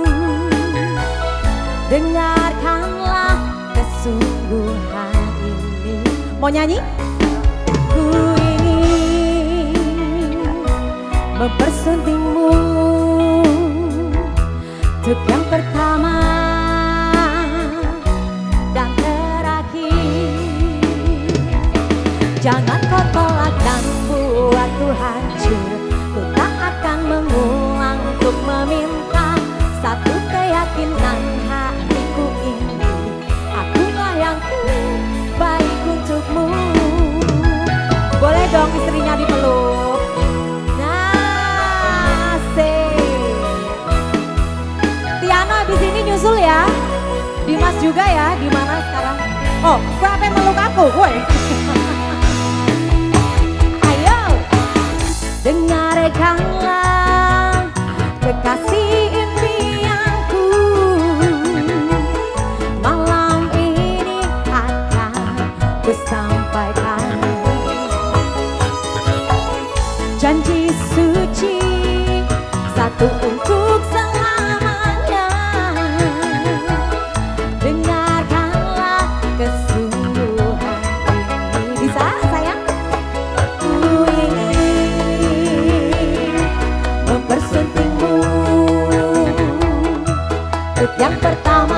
Dengarkanlah kesungguhan ini. Mau nyanyi? Ku ingin mempersuntingmu untuk yang pertama dan terakhir. Jangan kau tolak dan buatku hancur. Ku tak akan mengulang untuk meminta satu keyakinan hatiku ini. Akulah yang terbaik untukmu. Boleh dong istrinya dipeluk. Nah, Tiano habis ini nyusul ya. Dimas juga ya, di mana sekarang? Oh, gue apa yang meluk aku? Woi. Ayo, dengarkanlah kekasih impianku. Malam ini akan ku sampaikan janji suci satu untuk selamanya. Dengarkanlah kesungguhan ini. Bisa sayang? Ku ingin mempersuntingmu untuk yang pertama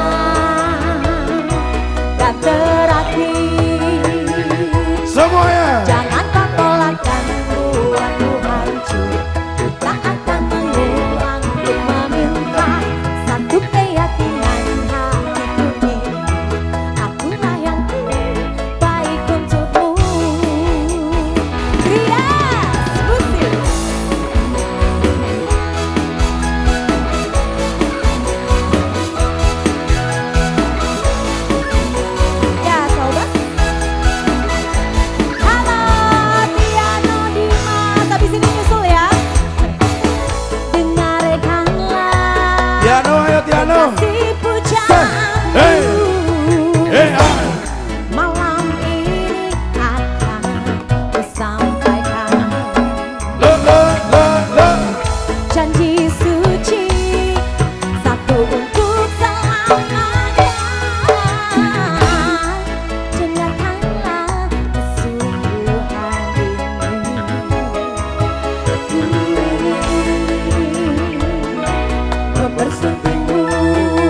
dan terakhir. Semuanya. Jangan kau tolak dan buatku hancur. Ku tak akan mengulang untuk meminta satu keyakinan hatiku ini. Akulah yang terbaik untukmu. Rias Musik. Ya sobat. Halo Tiano Dimas, habis ini nyusul ya. Dengarkanlah Tiano, ayo Tiano. kasih pujaanku. Hey. Hey, Malam ini akan ku sampaikan Lo. janji suci satu untuk selamanya. Dengarkanlah kesungguhan ini. Ku ingin mempersuntingmu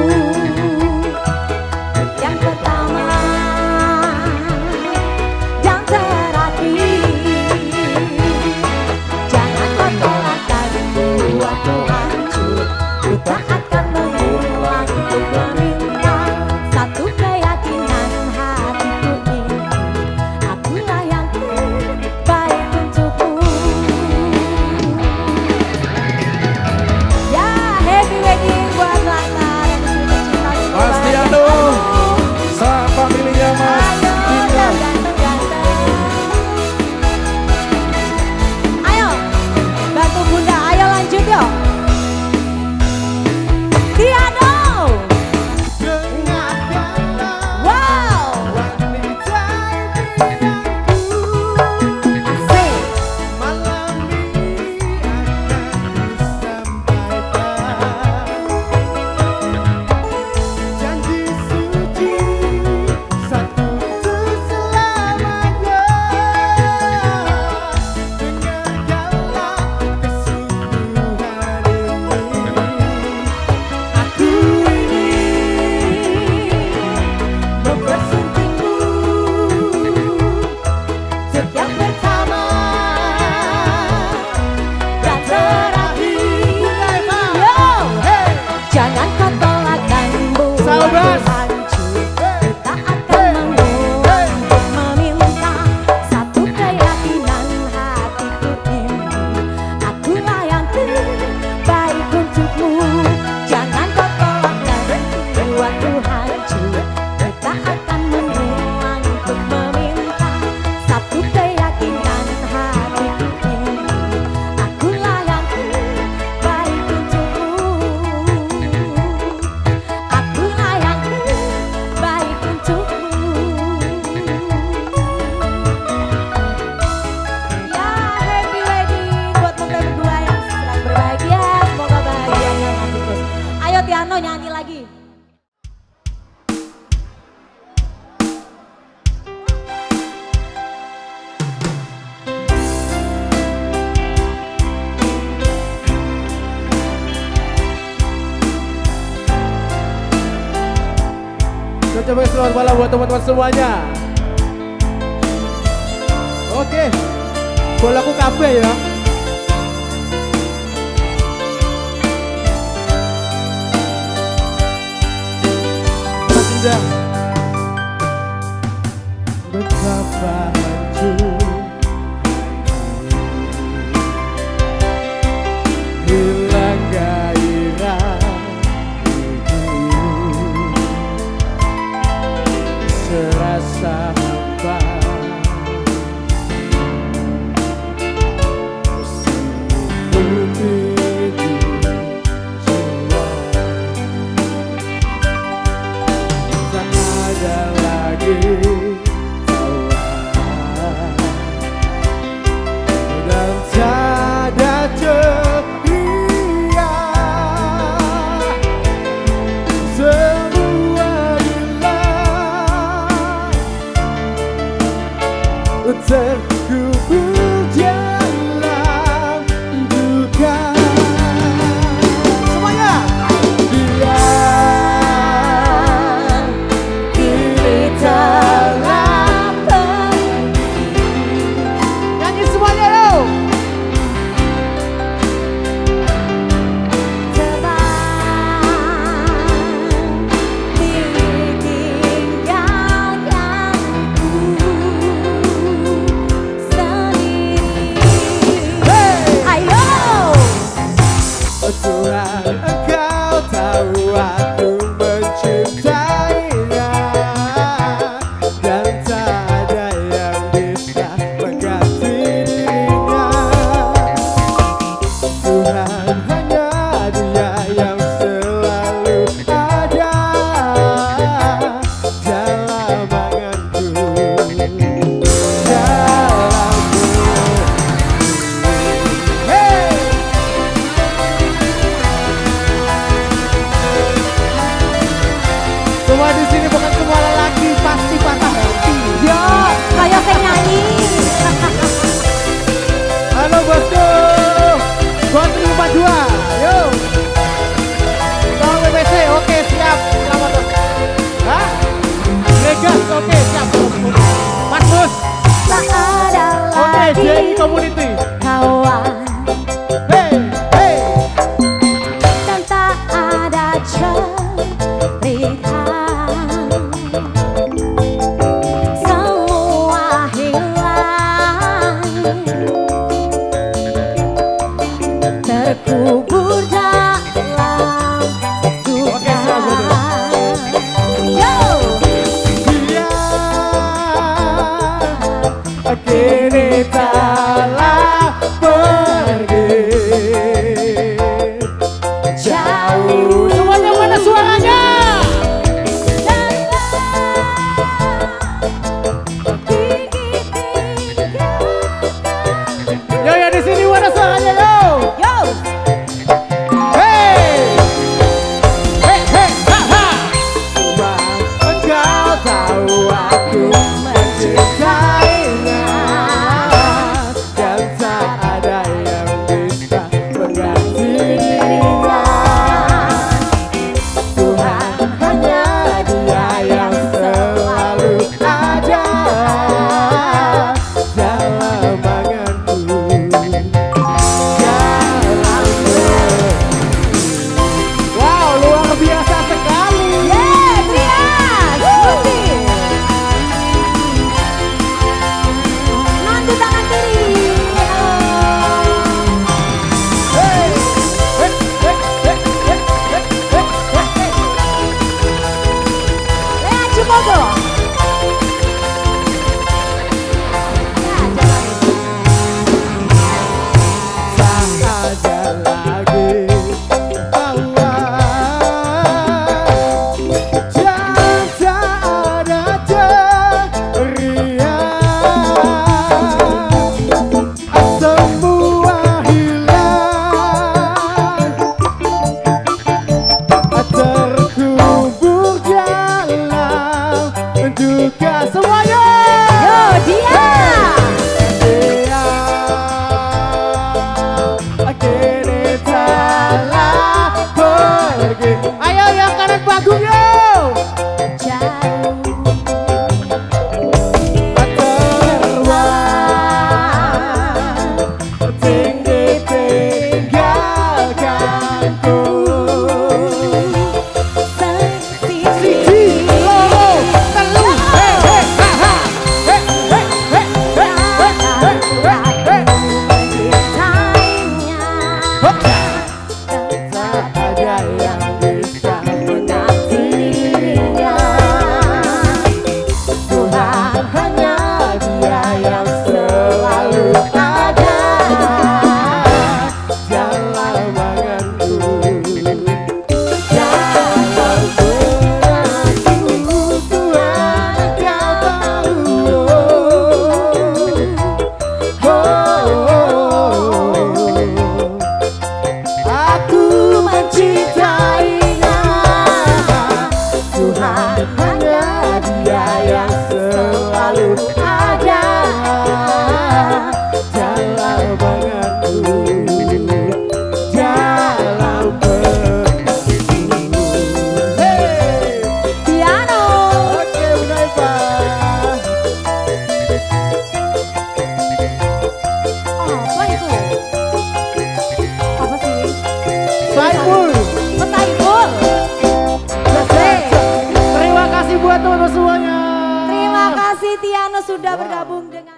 piano nyanyi lagi. Coba selamat malam buat teman-teman semuanya. Oke, bolaku kabeh ya. Mas Indah. Betapa hancur hilang gairah serasa hampa seperti jiwa tak ada lagi tawaran dan tak ada ceria semua terkubur dalam duka. Semuanya biar kini telah pergi. Nyanyi semuanya yuk. Tuhan, Engkau tahu aku mencintainya dan tak ada yang bisa mengganti dirinya. Tuhan, hanya Dia yang selalu ada dalam anganku, dalam semua di sini bukan semua lelaki pasti patah hati. Yo, kayak saya nyanyi. Halo bosku, Gotri 42, yuk. Tahu BBC, oke siap, selamat bos. Hah? Legas, oke siap. Mas Bos, Tak ada oke lagi JI Community. kawan Hey, hey. dan tak ada cerita. Semua hilang, terkubur dalam duka. Yo, Biar kini telah pergi jauh. Semuanya mana suaranya? Yo, di sini mana suaranya yo? yo, ada yang bisa menggantinya. Tuhan hanya Dia yang selalu ada. dalam anganku. Dalam benakku Tuhan Kau tahu. Aku mencintainya. Tuhan hanya Dia yang selalu ada. Dalam anganku, dalam benakku. Hey, Piano. oke Bunda Eva. Apa itu? Apa sih? Saiful. Pesaiful. Terima kasih buat teman-teman semuanya. Terima kasih Tiano sudah bergabung dengan.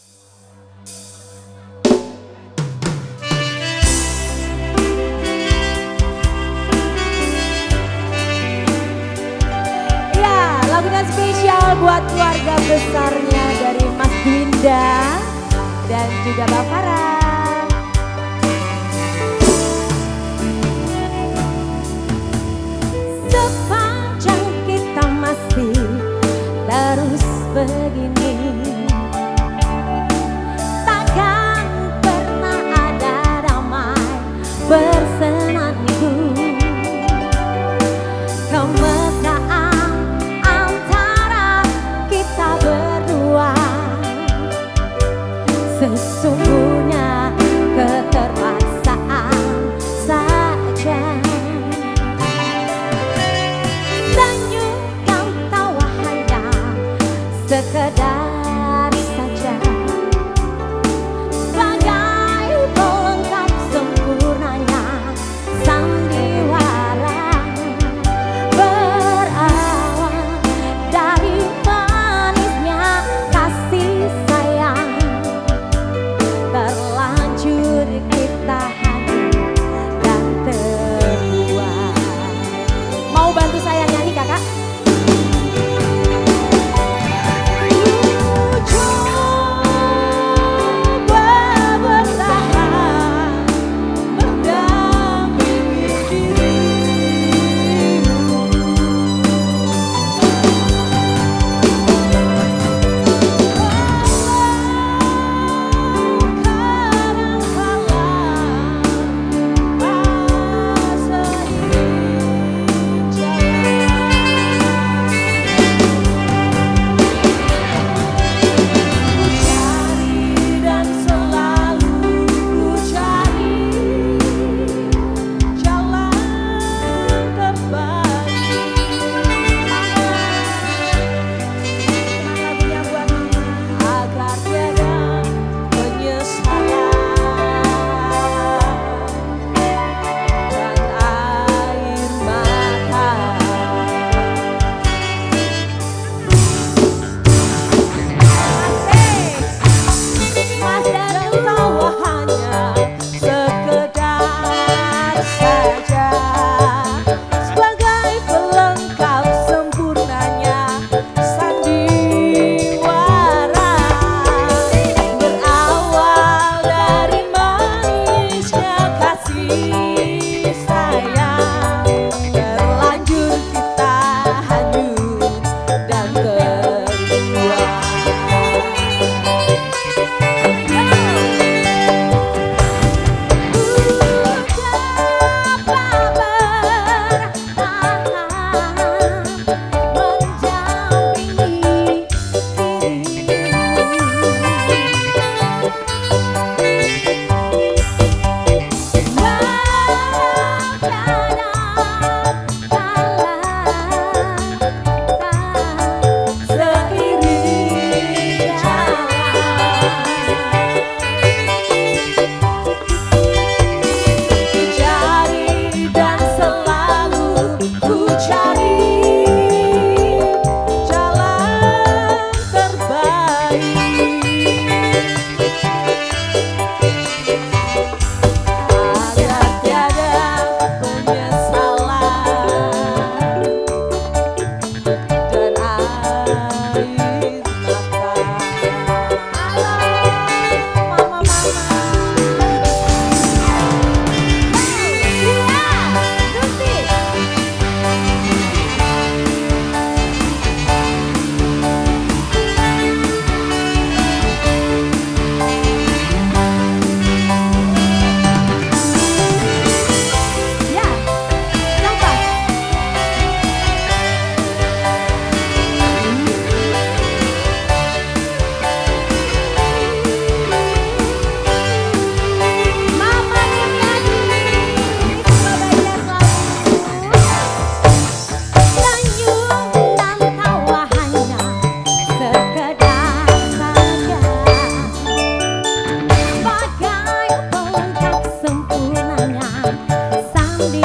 Ya, lagunya spesial buat keluarga besarnya dari Mas Dinda dan juga Bang Farah. Sepanjang kita masih terus begini, takkan pernah ada damai bersenandung. Kemesraan antara kita berdua sesungguhnya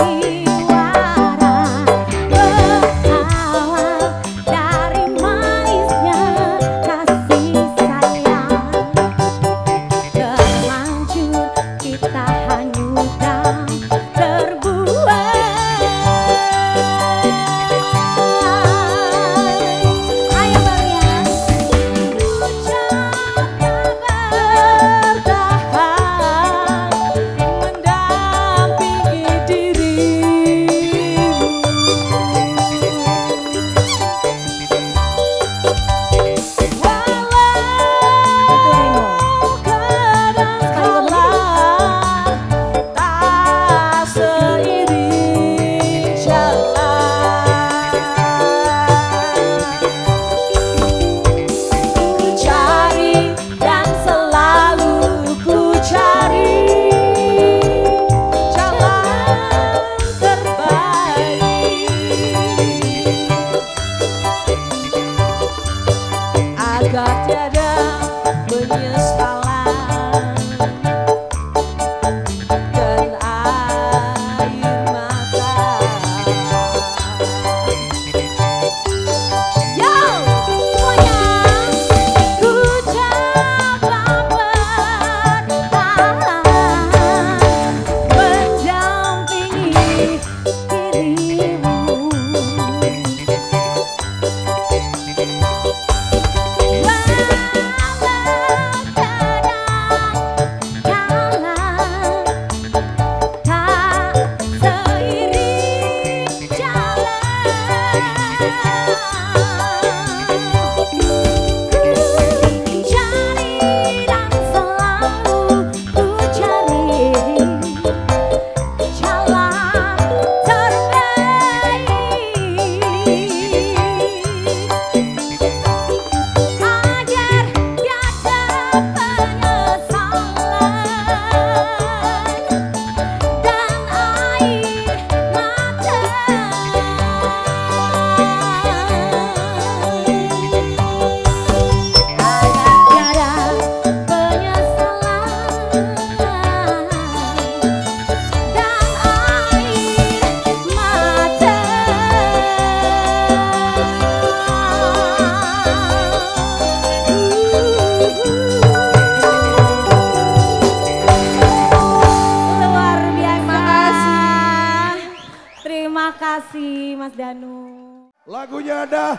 kasih Mas Danu. Lagunya ada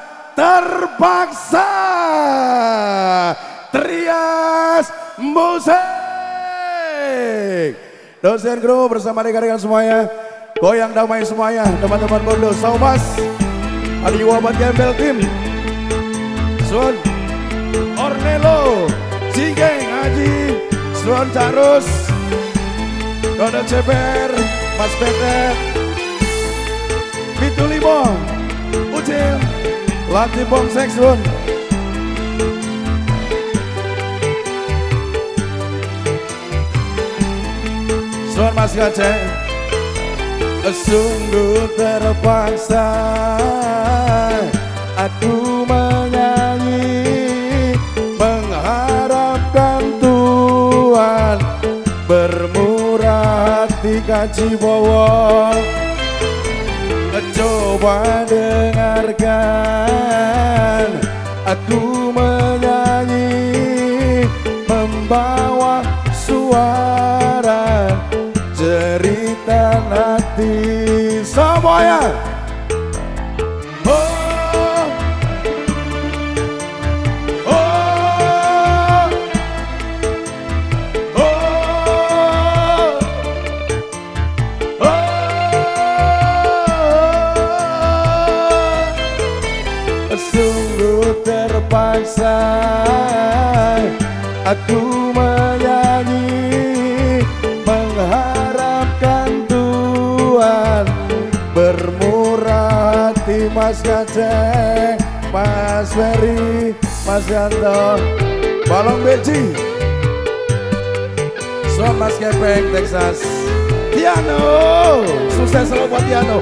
Terpaksa, Trias Musik. Dosen kru bersama rekan-rekan semuanya, goyang damai semuanya, teman-teman bondo, Saumas, ada juga buat gembel tim, Sun, Ornelo, Cingeng, Haji, Sun Carus, Dodo Ceper, Mas Petet, Pitu Limo, Ucil, Latih Bongsek Sun. Sun Mas Kace, sungguh terpaksa aku menyanyi, mengharapkan Tuhan bermurah hati kaji bawa. Coba dengarkan aku menyanyi, membawa suara cerita hati semuanya. Oh, oh, oh, oh. Sungguh terpaksa aku menyanyi, mengharapkan Tuhan bermurah hati. Mas Kace, Mas Ferry, Mas Yanto, Balong Beji, Son Mas Kepeng, Texas, Tiano, sukses selalu buat Tiano.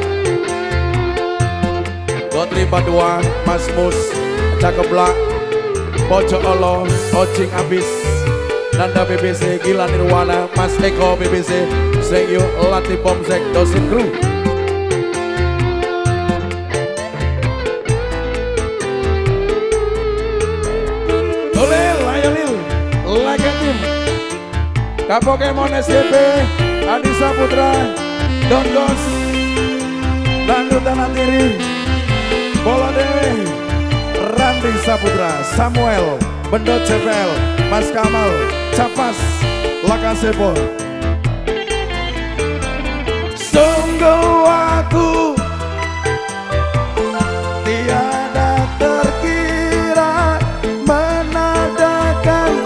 Gotri Padua, Mas Mus, Cakeblak, Pojok Olo, Ocing Abis, Nanda BBC, Gila Nirwana, Mas Eko BBC, thank you, Latif Pomsek, Dosin Kru. Tolil, Layolil, Lagatim, Kapokemon SCP, Adi Saputra, Don Gos, Dangdutan Atiri, Bola Dewi, Randy Saputra, Samuel, Bendot CPL, Mas Kamal, Capas, Lakasepo. Sungguh aku tiada terkira menadakan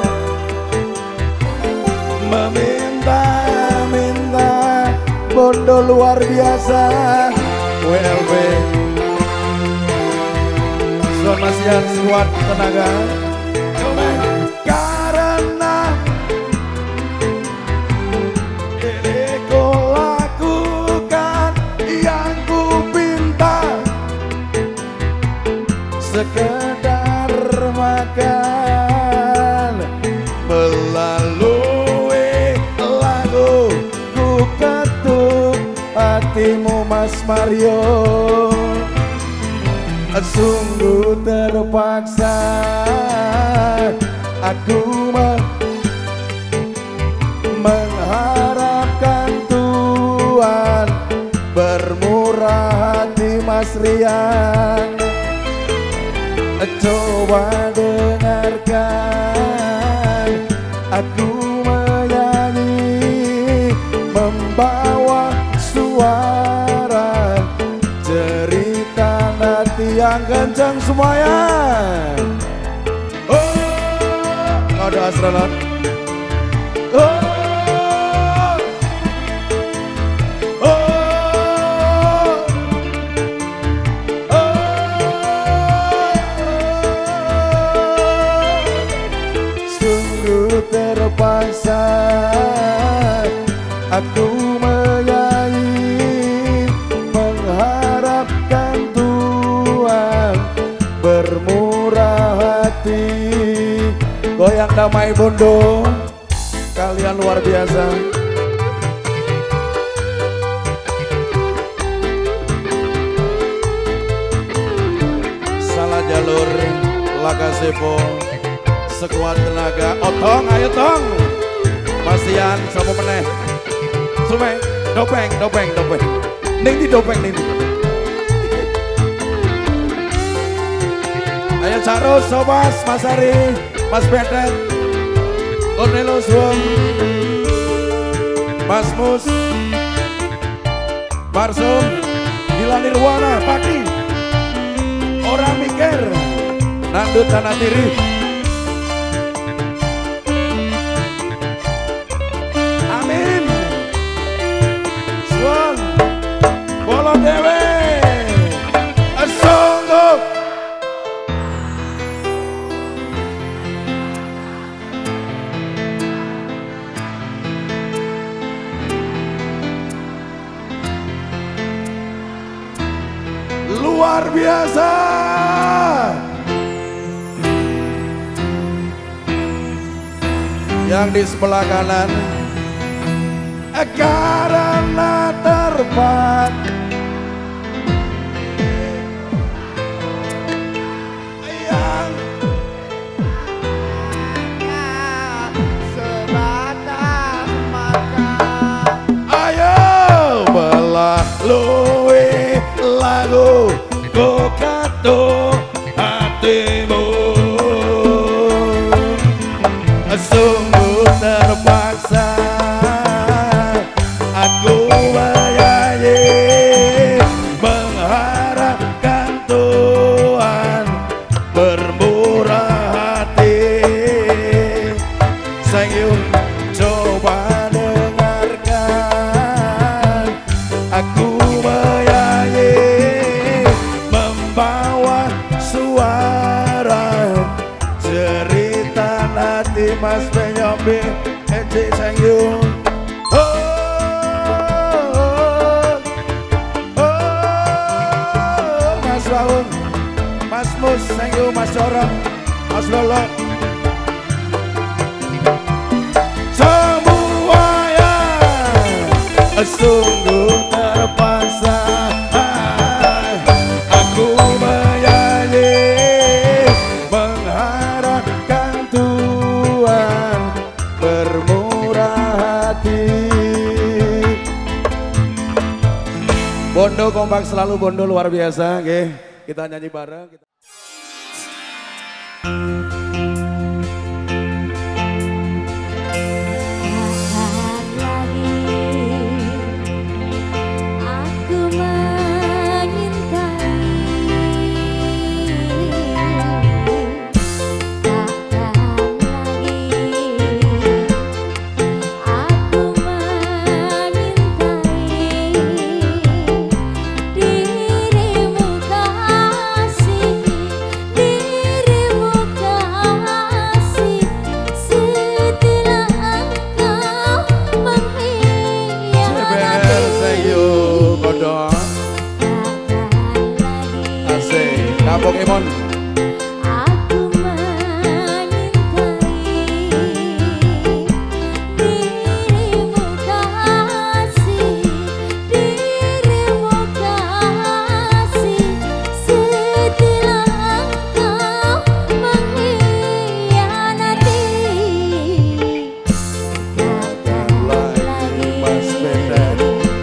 meminta-minta bondo luar biasa WLB. Somasian squad tenaga. Karena ini ku lakukan yang ku pinta, sekedar makan melalui lagu ku ketuk hatimu Mas Mario. Sungguh terpaksa aku mengharapkan Tuhan bermurah hati Mas Rian. Coba dengarkan aku menyanyi, membawa suara cerita hati yang kencang semuanya. Ada astronot. Sungguh terpaksa aku menyanyi, mengharapkan Tuhan bermurah hati. Goyang damai bondo, kalian luar biasa. Salah jalur, Lakasepo, sekuat tenaga. Otong, ayo tong. Masian, sama meneh. Sumai, dopeng. Ning di dopeng ning. Ayo Charus, Sobas, Mas Ari, Mas Bedet, Cornelius Wong, Mas Mus, Marsum, Gila Nirwana, Paki, Orang Mikir, Nandut Tanah Tiri. Amin. Suan, Bola Dewe, Sungguh. Luar biasa. Yang di sebelah kanan, karena terpat yang sebatas mata. Ayo melalui lagu ku ketuk hatimu. Sungguh terpaksa aku menyanyi, mengharapkan Tuhan bermurah hati. Sayang coba dengarkan aku menyanyi, membawa suara cerita hati Mas Penyombi, Eci Sayang. Mas Raul, Mas Mus, thank you, Mas Corok, Mas Lolo. sungguh terpaksa aku menyanyi mengharapkan Tuhan bermurah hati. Bondo kompak selalu, Bondo luar biasa. Oke, kita nyanyi bareng. Pokemon. Aku menyintai dirimu kasih, dirimu kasih, setelah engkau mengkhianati. Takkan lagi Mas Bendan.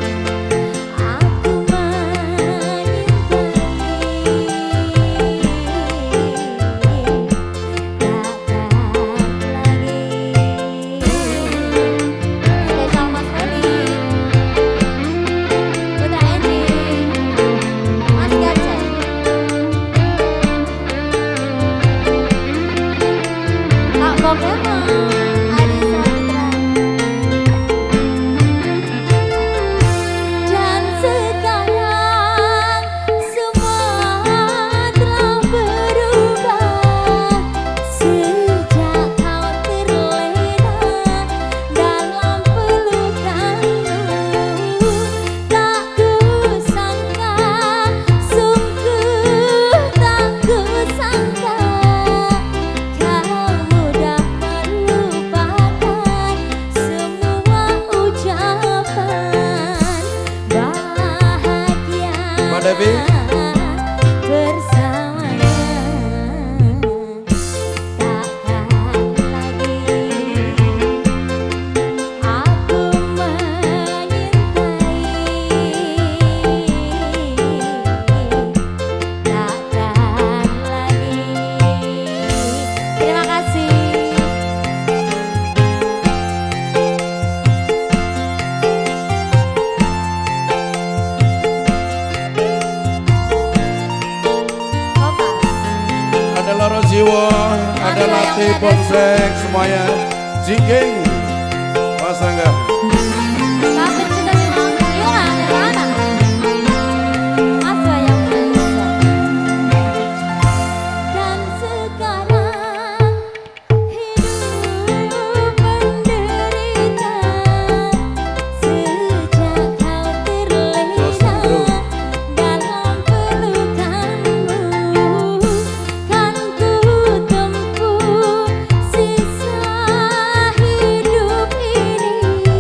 Dan sekarang semua telah berubah sejak kau terlena dalam pelukanmu. Tak kusangka, sungguh tak kusangka kau mudah melupakan semua ucapan bahagia bersamanya. Takkan lagi aku menyintai, takkan lagi. Terima kasih. Ada Loro Jiwo, ada Lati Polsek, semuanya Jingging, Mas Angga. Kami sudah bilang, yuk ada apa yang bisa. Dan sekarang hidup menderita sejak kau terlena dalam pelukanmu. Kan ku tempuh sisa hidup ini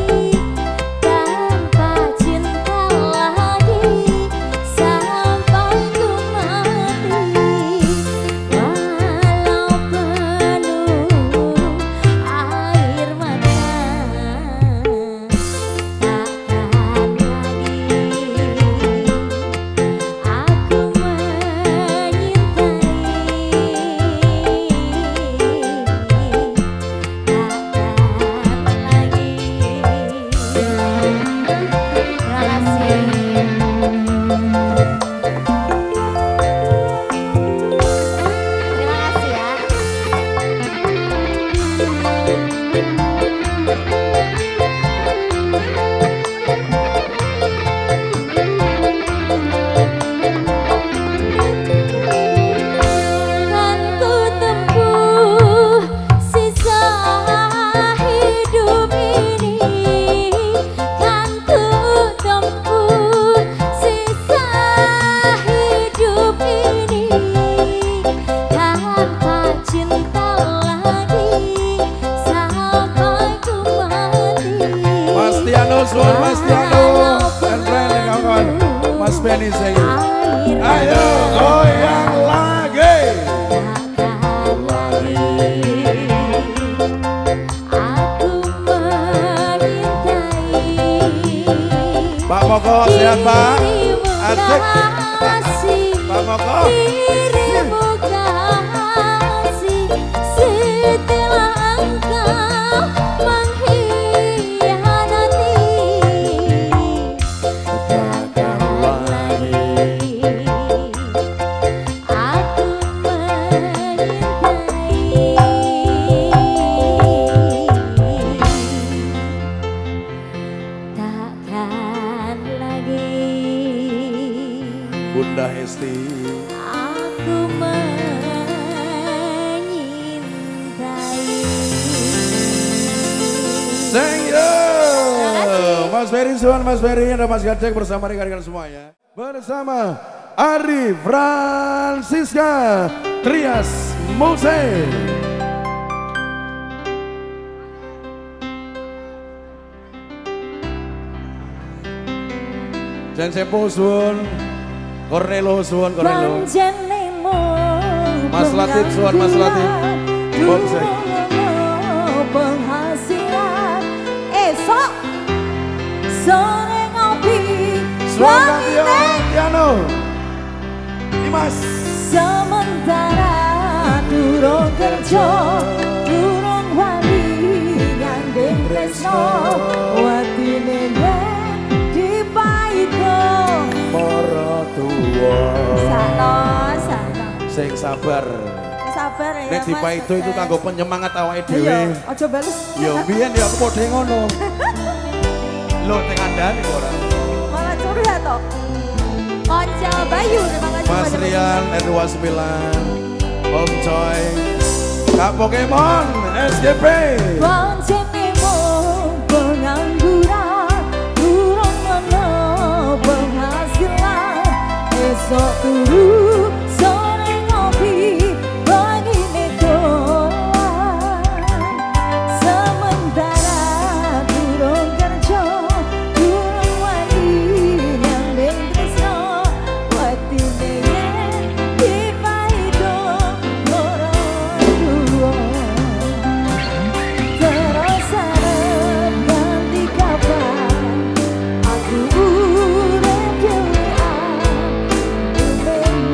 Mas Benny sing. Air Ayo goyang lagi. takkan lagi aku mencintai. Pak Moko sehat Pak. Asik. Pak Moko. Dirimu kasih setelah engkau mengkhianati. Takkan lagi aku mencintai. Takkan lagi Bunda Hesti. aku mencintai. Thank you. kasih. Mas Ferry, Suan, Mas Ferry, ada Mas Gajek bersama rekan-rekan semuanya. Bersama Ari Francisca Trias Mose. Jen Sepo Suan, Cornelo Suan, Cornelo. Mas Latif Suan, Mas Latif. Mose. Penghasilan esok sore ngopi Suan Piano. Dimas. sementara durung kerja durung wani nyanding tresno watine yen dipaito Moro tuwa. sano Sing sabar. sabar ya Nek dipaito itu kanggo penyemangat awake dhewe. iya aja bales Ya biyen ya aku padha ngono. Lho ning kandhane kok ora. malah curhat toh Konco Bayu terima kasih Mas banyak. Rian R29, Om Choi, Kak Pokemon, SGP. Pancenimu pengangguran durung ono penghasilan esok turu sore ngopi pagine dolan sementara durung kerja durung wani nyambing tresno watine yen dipaito loro tuwa. Terus arep ganti kapan aku urip dhewean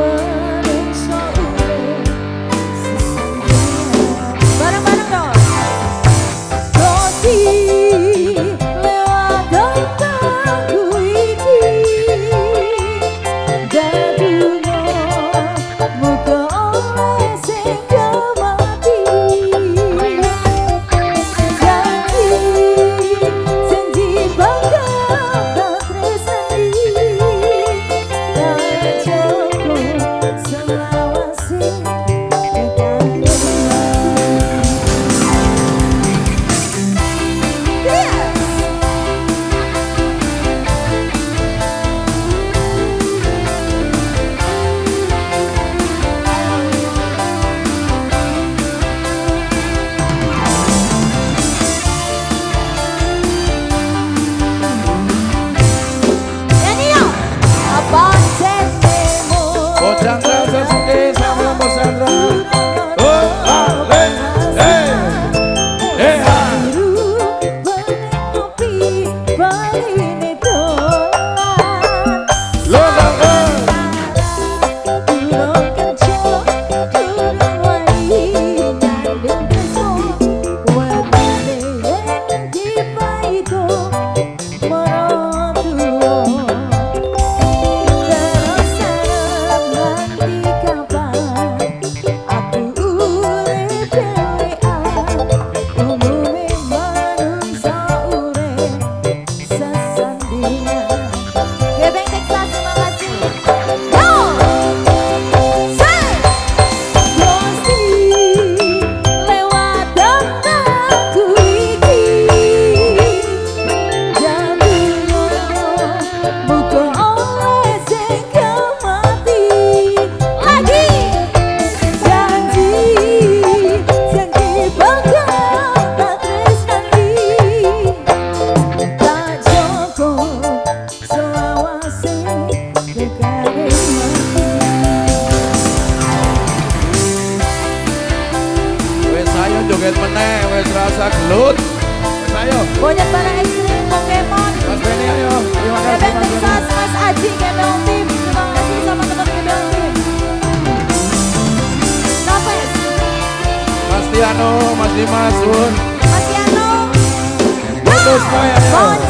Dimas Wun. Mas Yano. Putus Maya.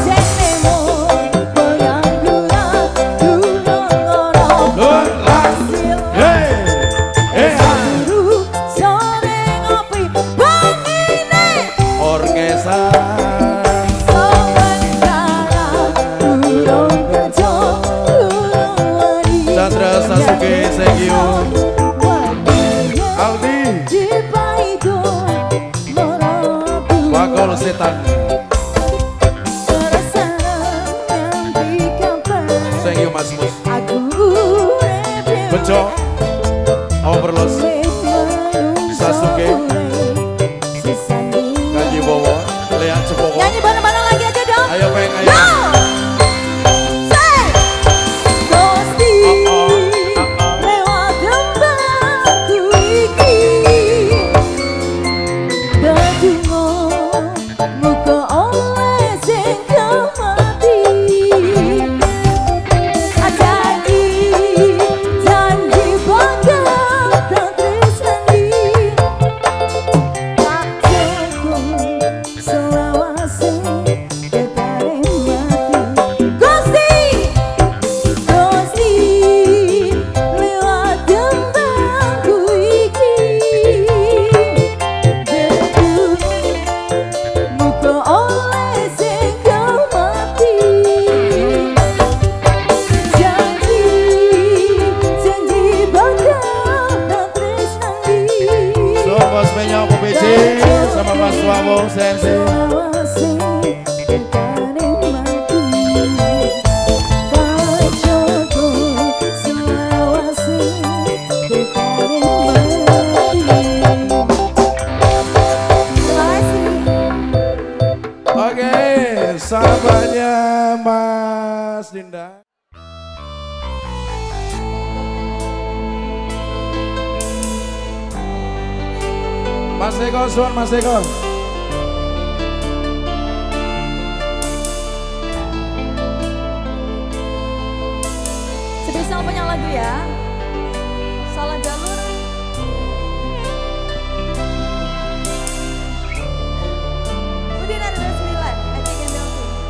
Setan thank you Mas Mus Bejo Overloss Sasuke Gaji Bowo Lihat Cepoko nyanyi bareng-bareng lagi aja dong. Ayo Peng ayo sama Mas Wawo Sensi. Oke, sahabatnya Mas Dinda. Mas Eko, suan Mas Eko. Spesial punya lagu ya. Salah jalur. Udin ada 9, I think and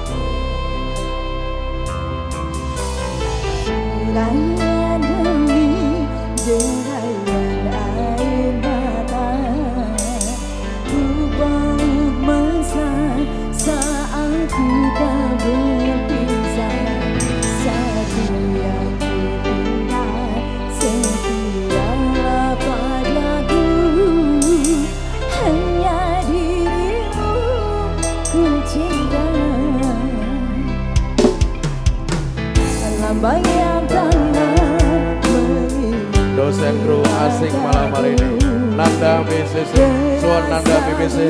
Raya demi derayan air mata, ku bau masa saat kita berpisah. Setia ku tinggal, setialah padaku, hanya dirimu ku cinta. Dalam bayang dosen kru asing malam hari ini Nanda BCC, suan Nanda BBC.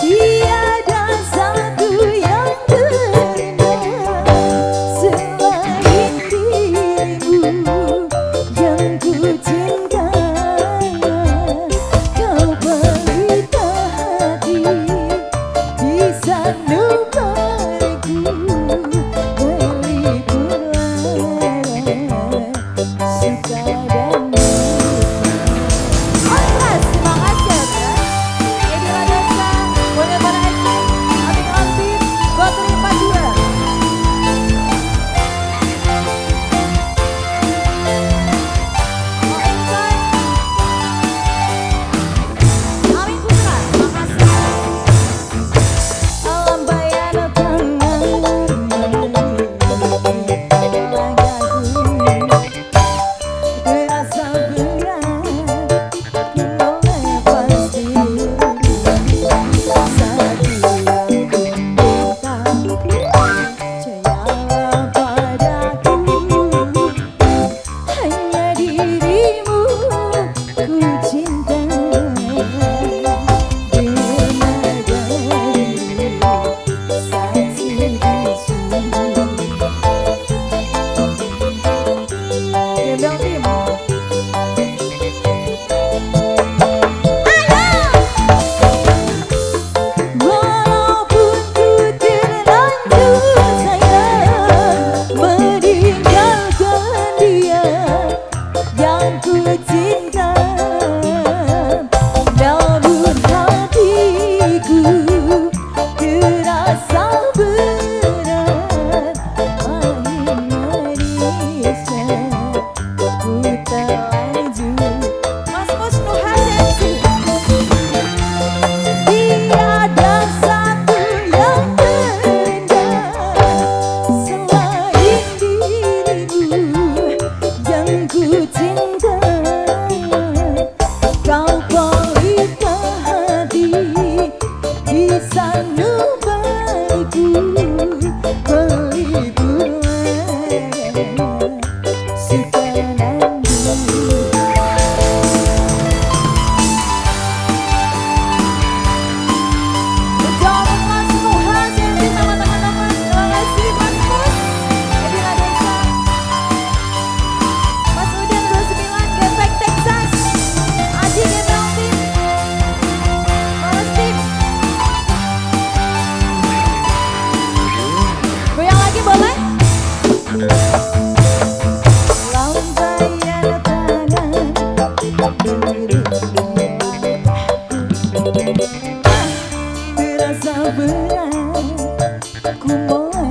Tiada satu yang benar selain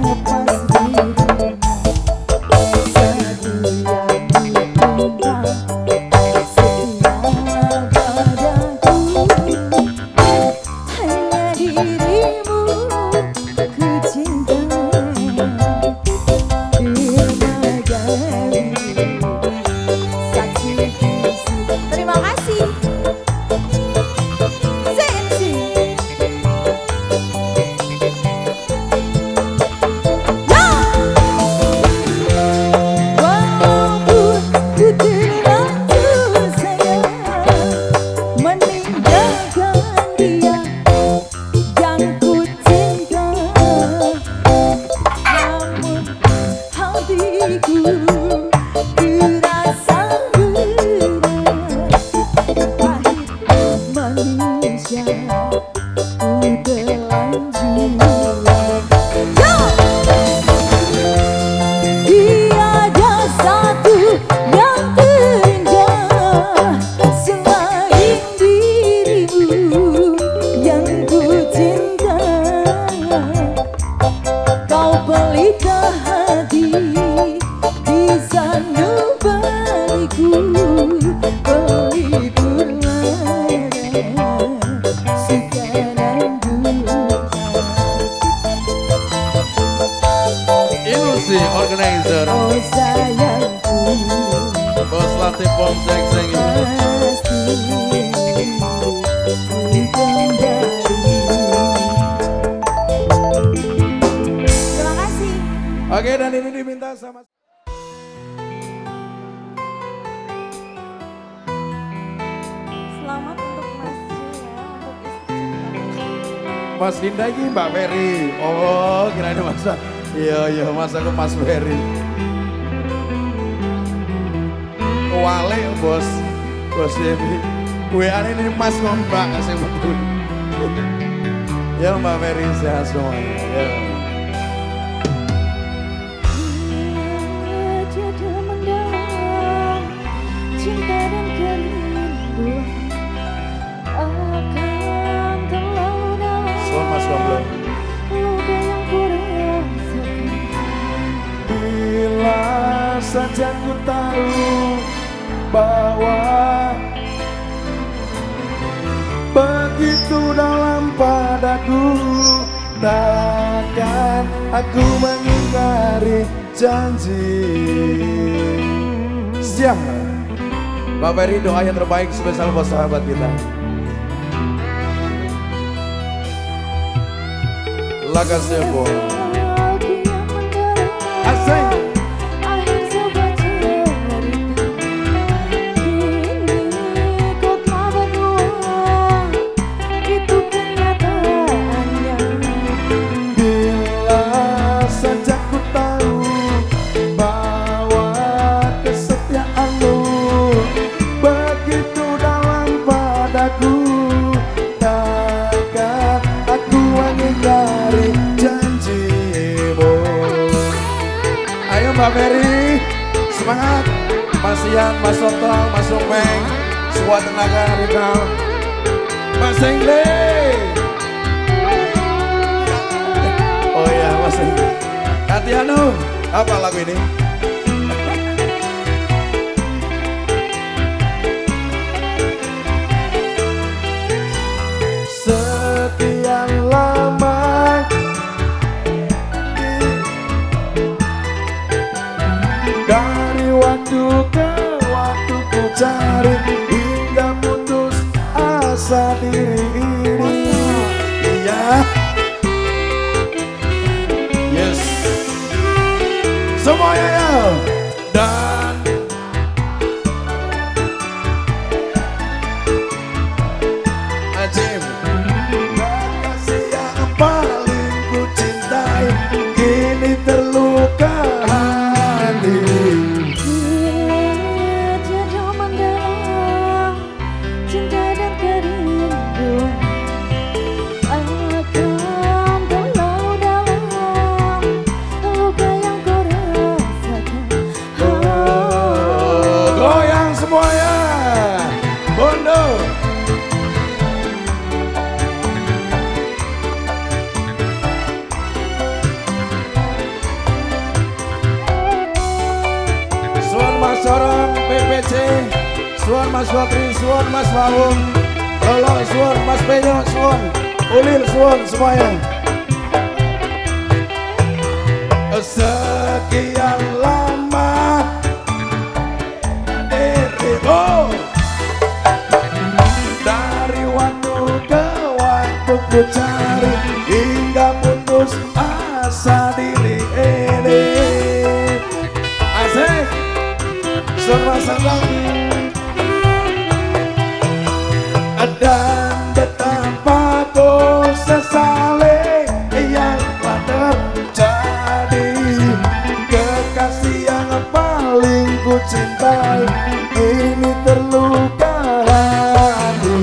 Ilusi organizer Bos Latif Pomsek Terima kasih. Oke, dan ini diminta sama Selamat untuk Mas Jaya, untuk istri. Mas Dinda ini Mbak Ferry. Oh, kirain Mas. Iya, Mas aku Mas Ferry. Wale bos Devi. WA ini Mas Ngombak kasih betul. Ya Mbak Ferry sehat semuanya. Ya. Tiada mendalam cinta dan kerinduan akan terlalu dalam. Selamat Mas Gomblo. Luka yang ku rasakan. Bila saja ku tahu bahwa begitu dalam padaku, takkan aku mengingkari janji. Siap Mbak Ferry, doa yang terbaik spesial buat sahabat kita. Laga Sebo Asing Akhir sebuah cerita, kini kau telah berdua, itu kenyataannya. bila saja ku tahu bahwa kesetiaanmu begitu dalam padaku, takkan aku mengingkari janjimu. Ayo Mbak Ferry, semangat. Mas Ian, Mas Sotong, Mas Openg, semua tenaga Rikal, Mas Engle. Oh iya Mas Engle. Katianu, apa lagu ini? Sekian lama dari waktu ke waktu ku cari hingga putus asa diri ini. Iya. Yes. Semuanya ya. Dan Ajim, kasih yang paling ku cintai kini terluka hati. Bila tiada mendalam Suwon Mas Bakri, suwon Mas Wawung, Lolo, suwon Mas Penyo, suwon Ulil, suwon semuanya. Sekian lama dirimu, dari waktu ke waktu ku cari hingga putus asa diri ini. Asik, semua senang. Dan betapa ku sesali yang telah terjadi, kekasih yang paling ku cintai ini terluka hati.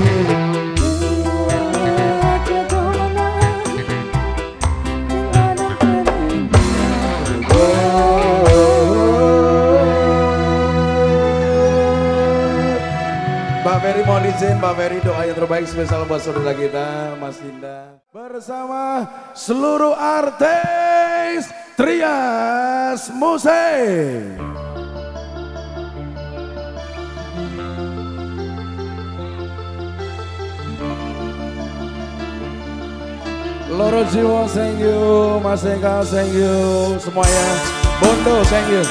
Mbak Ferry mohon izin, Mbak Ferry doa yang terbaik spesial buat saudara kita Mas Dinda bersama seluruh artis Trias Musik. Loro Jiwo, thank you, Mas Eka, thank you, semuanya. Bondo, thank you.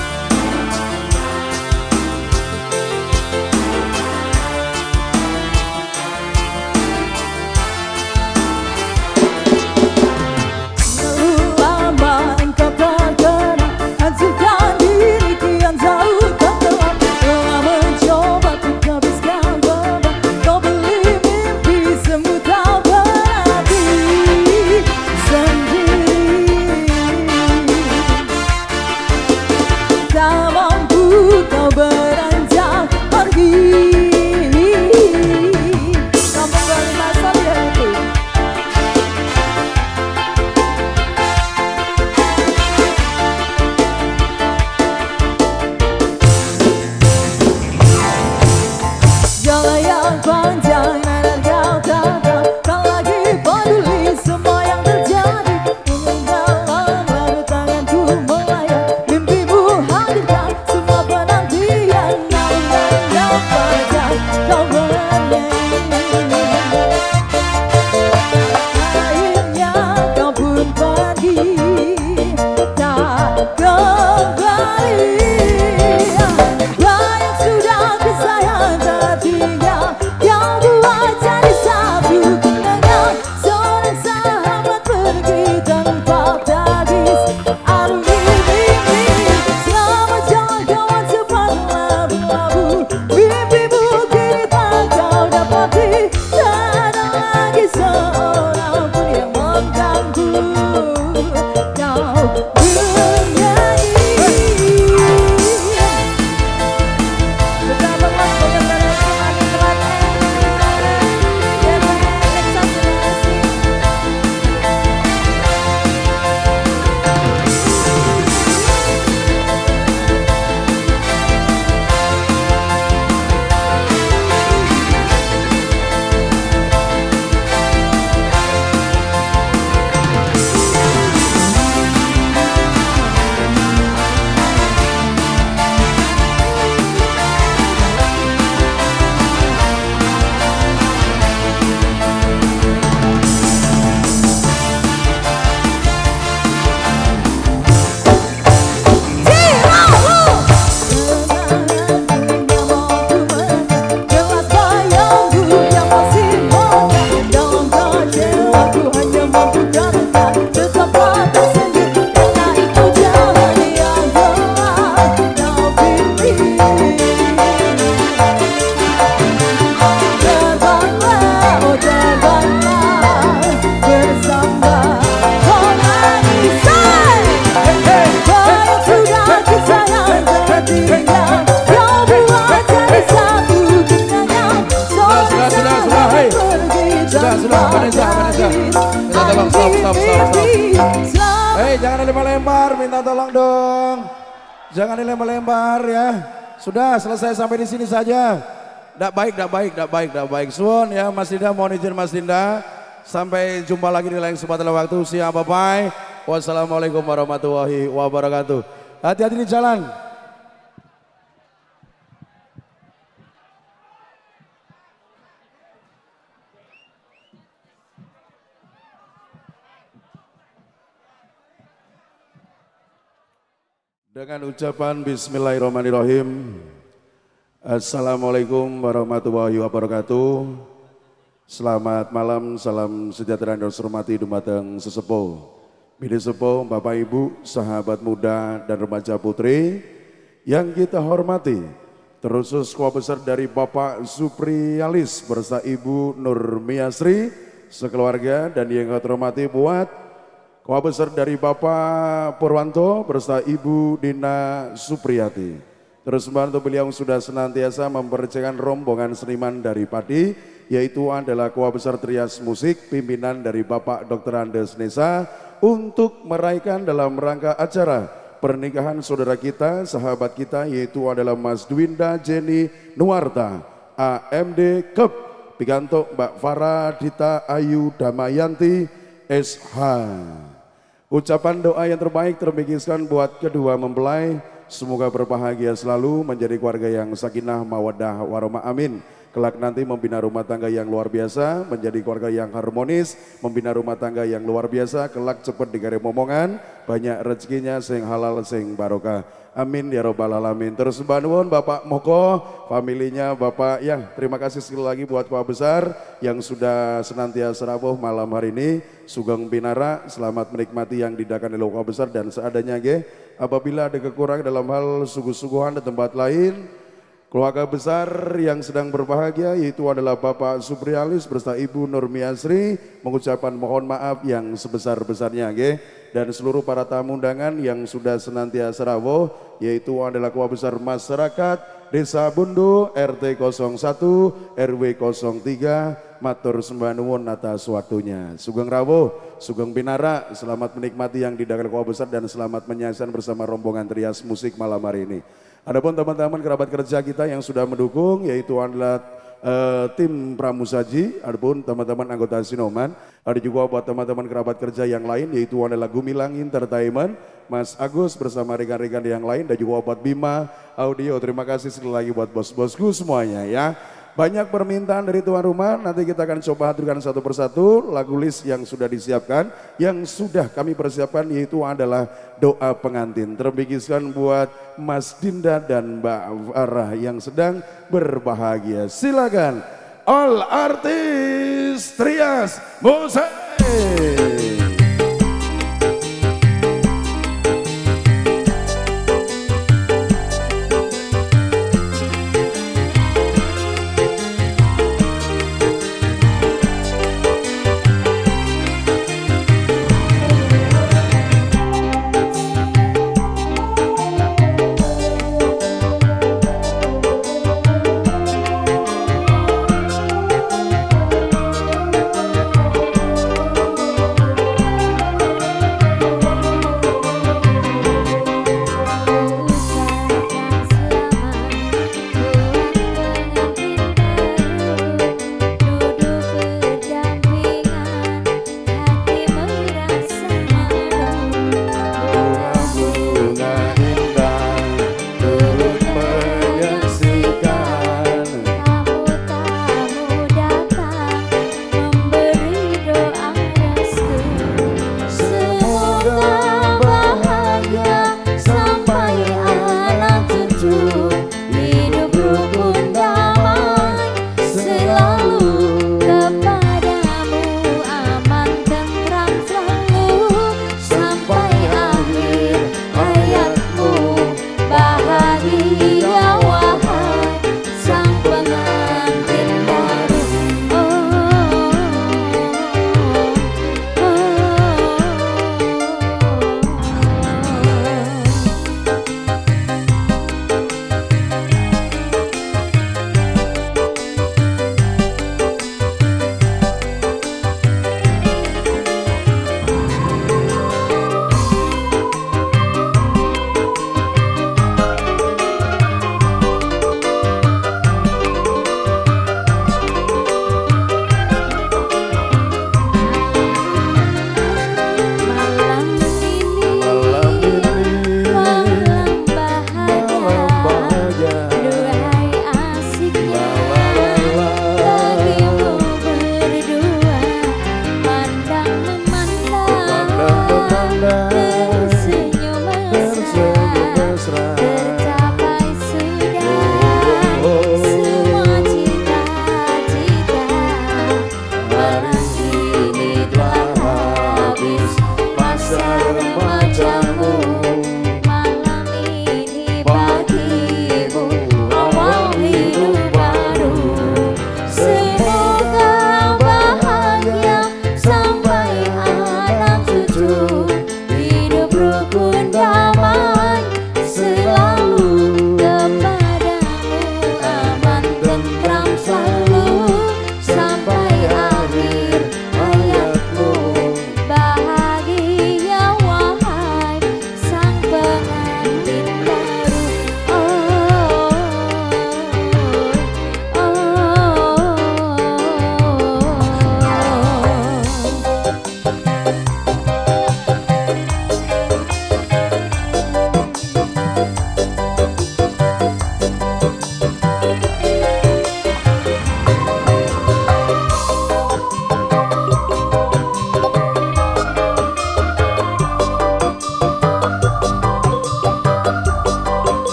Jangan dilempar-lempar, minta tolong dong. Jangan dilempar-lempar ya. Sudah selesai sampai di sini saja. Nggak baik. Suwon ya Mas Dinda, mohon izin Mas Dinda. Sampai jumpa lagi di lain kesempatan waktu. Siapa bye. Wassalamualaikum warahmatullahi wabarakatuh. Hati-hati di jalan. Dengan ucapan Bismillahirrahmanirrahim. Assalamualaikum warahmatullahi wabarakatuh. Selamat malam, salam sejahtera dan hormati dumateng sesepuh, bini sepuh, Bapak Ibu, sahabat muda dan remaja putri yang kita hormati. Terusus Ketua Besar dari Bapak Supriyalis bersama Ibu Nur Miasri sekeluarga, dan yang kami hormati buat Ketua Besar dari Bapak Purwanto bersama Ibu Dina Supriyati. Terus membantu beliau sudah senantiasa mempercayakan rombongan seniman dari Padi, yaitu adalah Ketua Besar Trias Musik, pimpinan dari Bapak Dr. Andes Nesa, untuk meraihkan dalam rangka acara pernikahan saudara kita, sahabat kita, yaitu adalah Mas Dwinda Jenny Nuwarta, AMD Kep, pikantuk Mbak Farah Dita Ayu Damayanti, SH. Ucapan doa yang terbaik terbikiskan buat kedua mempelai, semoga berbahagia selalu, menjadi keluarga yang sakinah mawaddah warahmah, amin. Kelak nanti membina rumah tangga yang luar biasa, menjadi keluarga yang harmonis, membina rumah tangga yang luar biasa, kelak cepat digaris momongan, banyak rezekinya sing halal sing barokah. Amin ya robbal alamin. Terus bantuan Bapak Moko, familinya Bapak, ya terima kasih sekali lagi buat Ketua Besar yang sudah senantiasa rawuh malam hari ini. Sugeng Pinara, selamat menikmati yang didakan oleh Ketua Besar, dan seadanya ge. Apabila ada kekurangan dalam hal suguh-suguhan di tempat lain, keluarga besar yang sedang berbahagia yaitu adalah Bapak Supriyalis bersama Ibu Nur Miasri mengucapkan mohon maaf yang sebesar-besarnya ge. Dan seluruh para tamu undangan yang sudah senantiasa rawuh yaitu adalah Ketua Besar Masyarakat Desa Bundu RT 01 RW 03, matur sembah nuwun atas waktunya. Sugeng rawuh, sugeng pinara, selamat menikmati yang didakan Ketua Besar dan selamat menyaksikan bersama rombongan Trias Musik malam hari ini. Adapun teman-teman kerabat kerja kita yang sudah mendukung yaitu adalah tim Pramusaji, adapun teman-teman anggota Sinoman, ada juga buat teman-teman kerabat kerja yang lain yaitu adalah Gumilang Entertainment, Mas Agus bersama rekan-rekan yang lain, dan juga buat Bima Audio. Terima kasih sekali lagi buat bos-bosku semuanya ya. Banyak permintaan dari tuan rumah, nanti kita akan coba hadirkan satu persatu lagu list yang sudah disiapkan, yang sudah kami persiapkan yaitu adalah doa pengantin. Terbikiskan buat Mas Dinda dan Mbak Farah yang sedang berbahagia. Silakan all artis Trias Musik.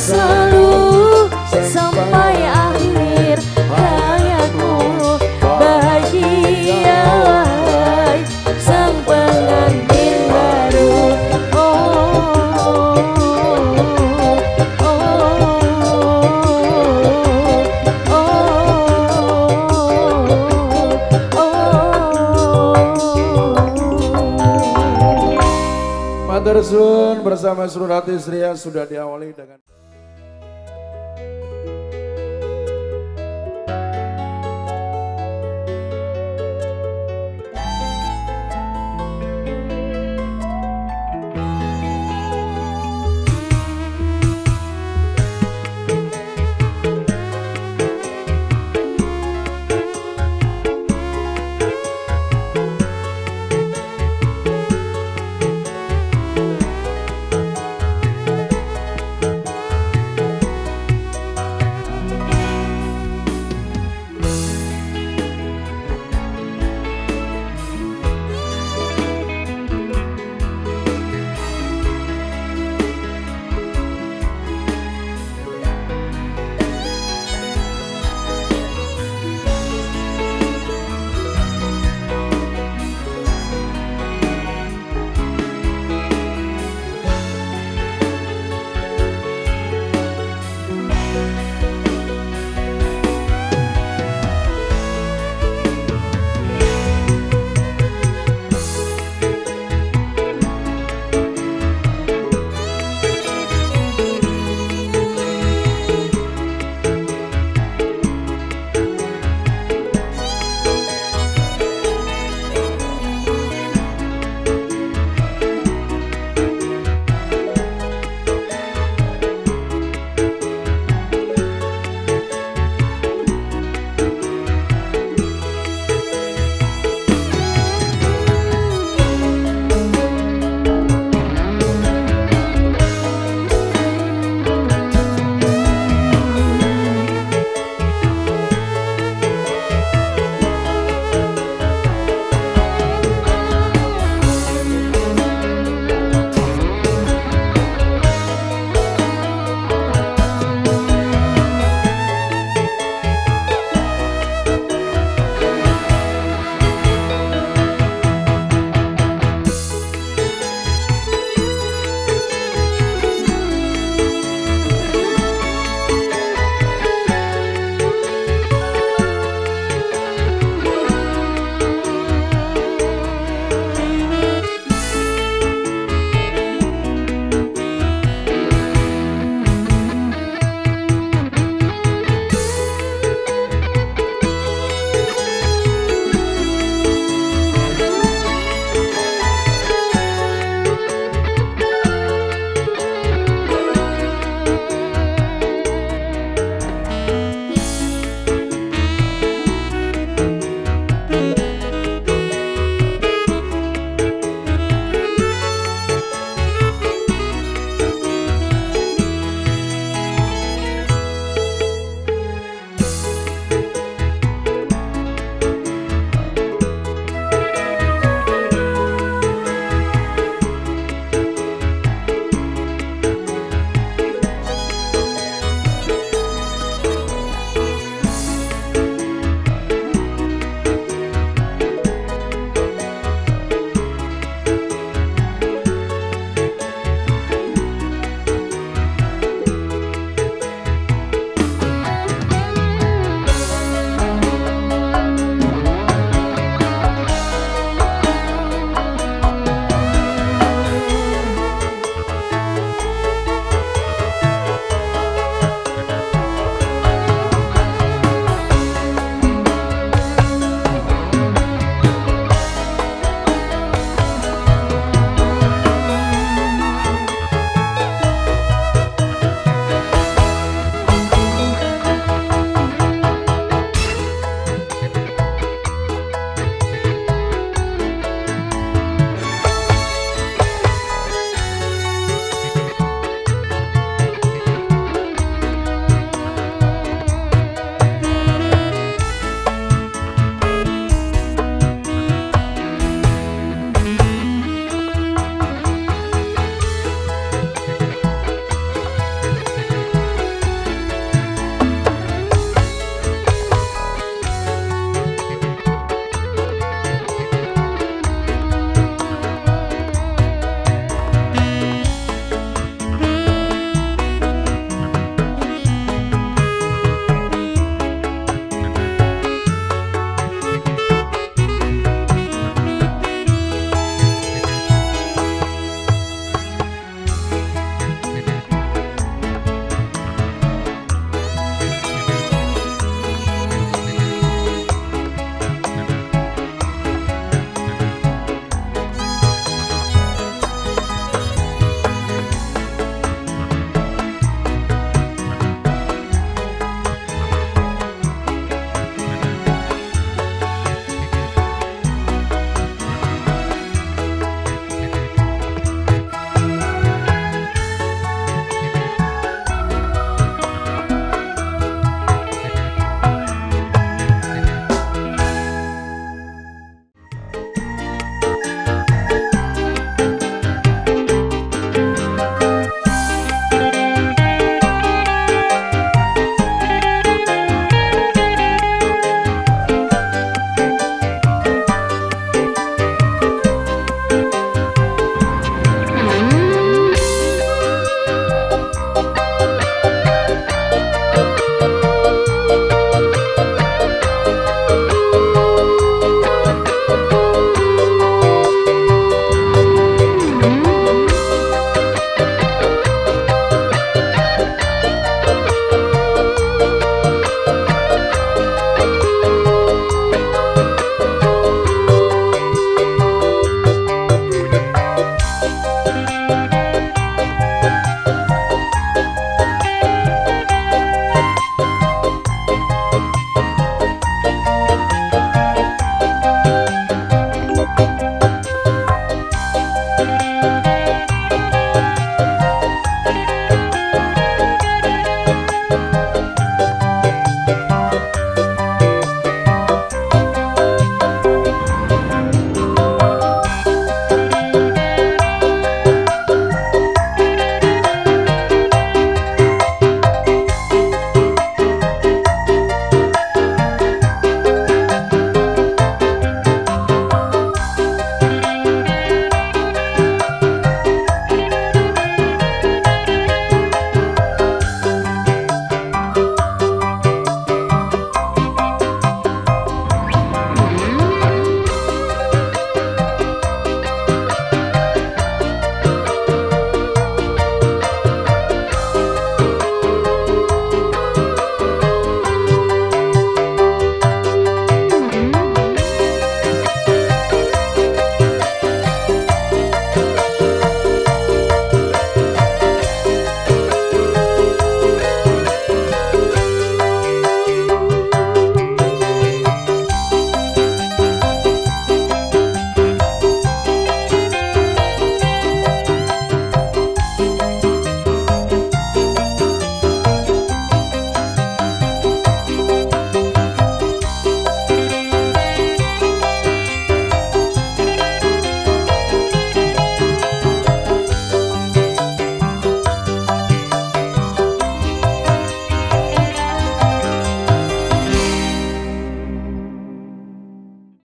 selalu sampai akhir hayatmu. Bahagia sang pengantin baru. Matur suwun bersama seluruh hati istri yang sudah diawali dengan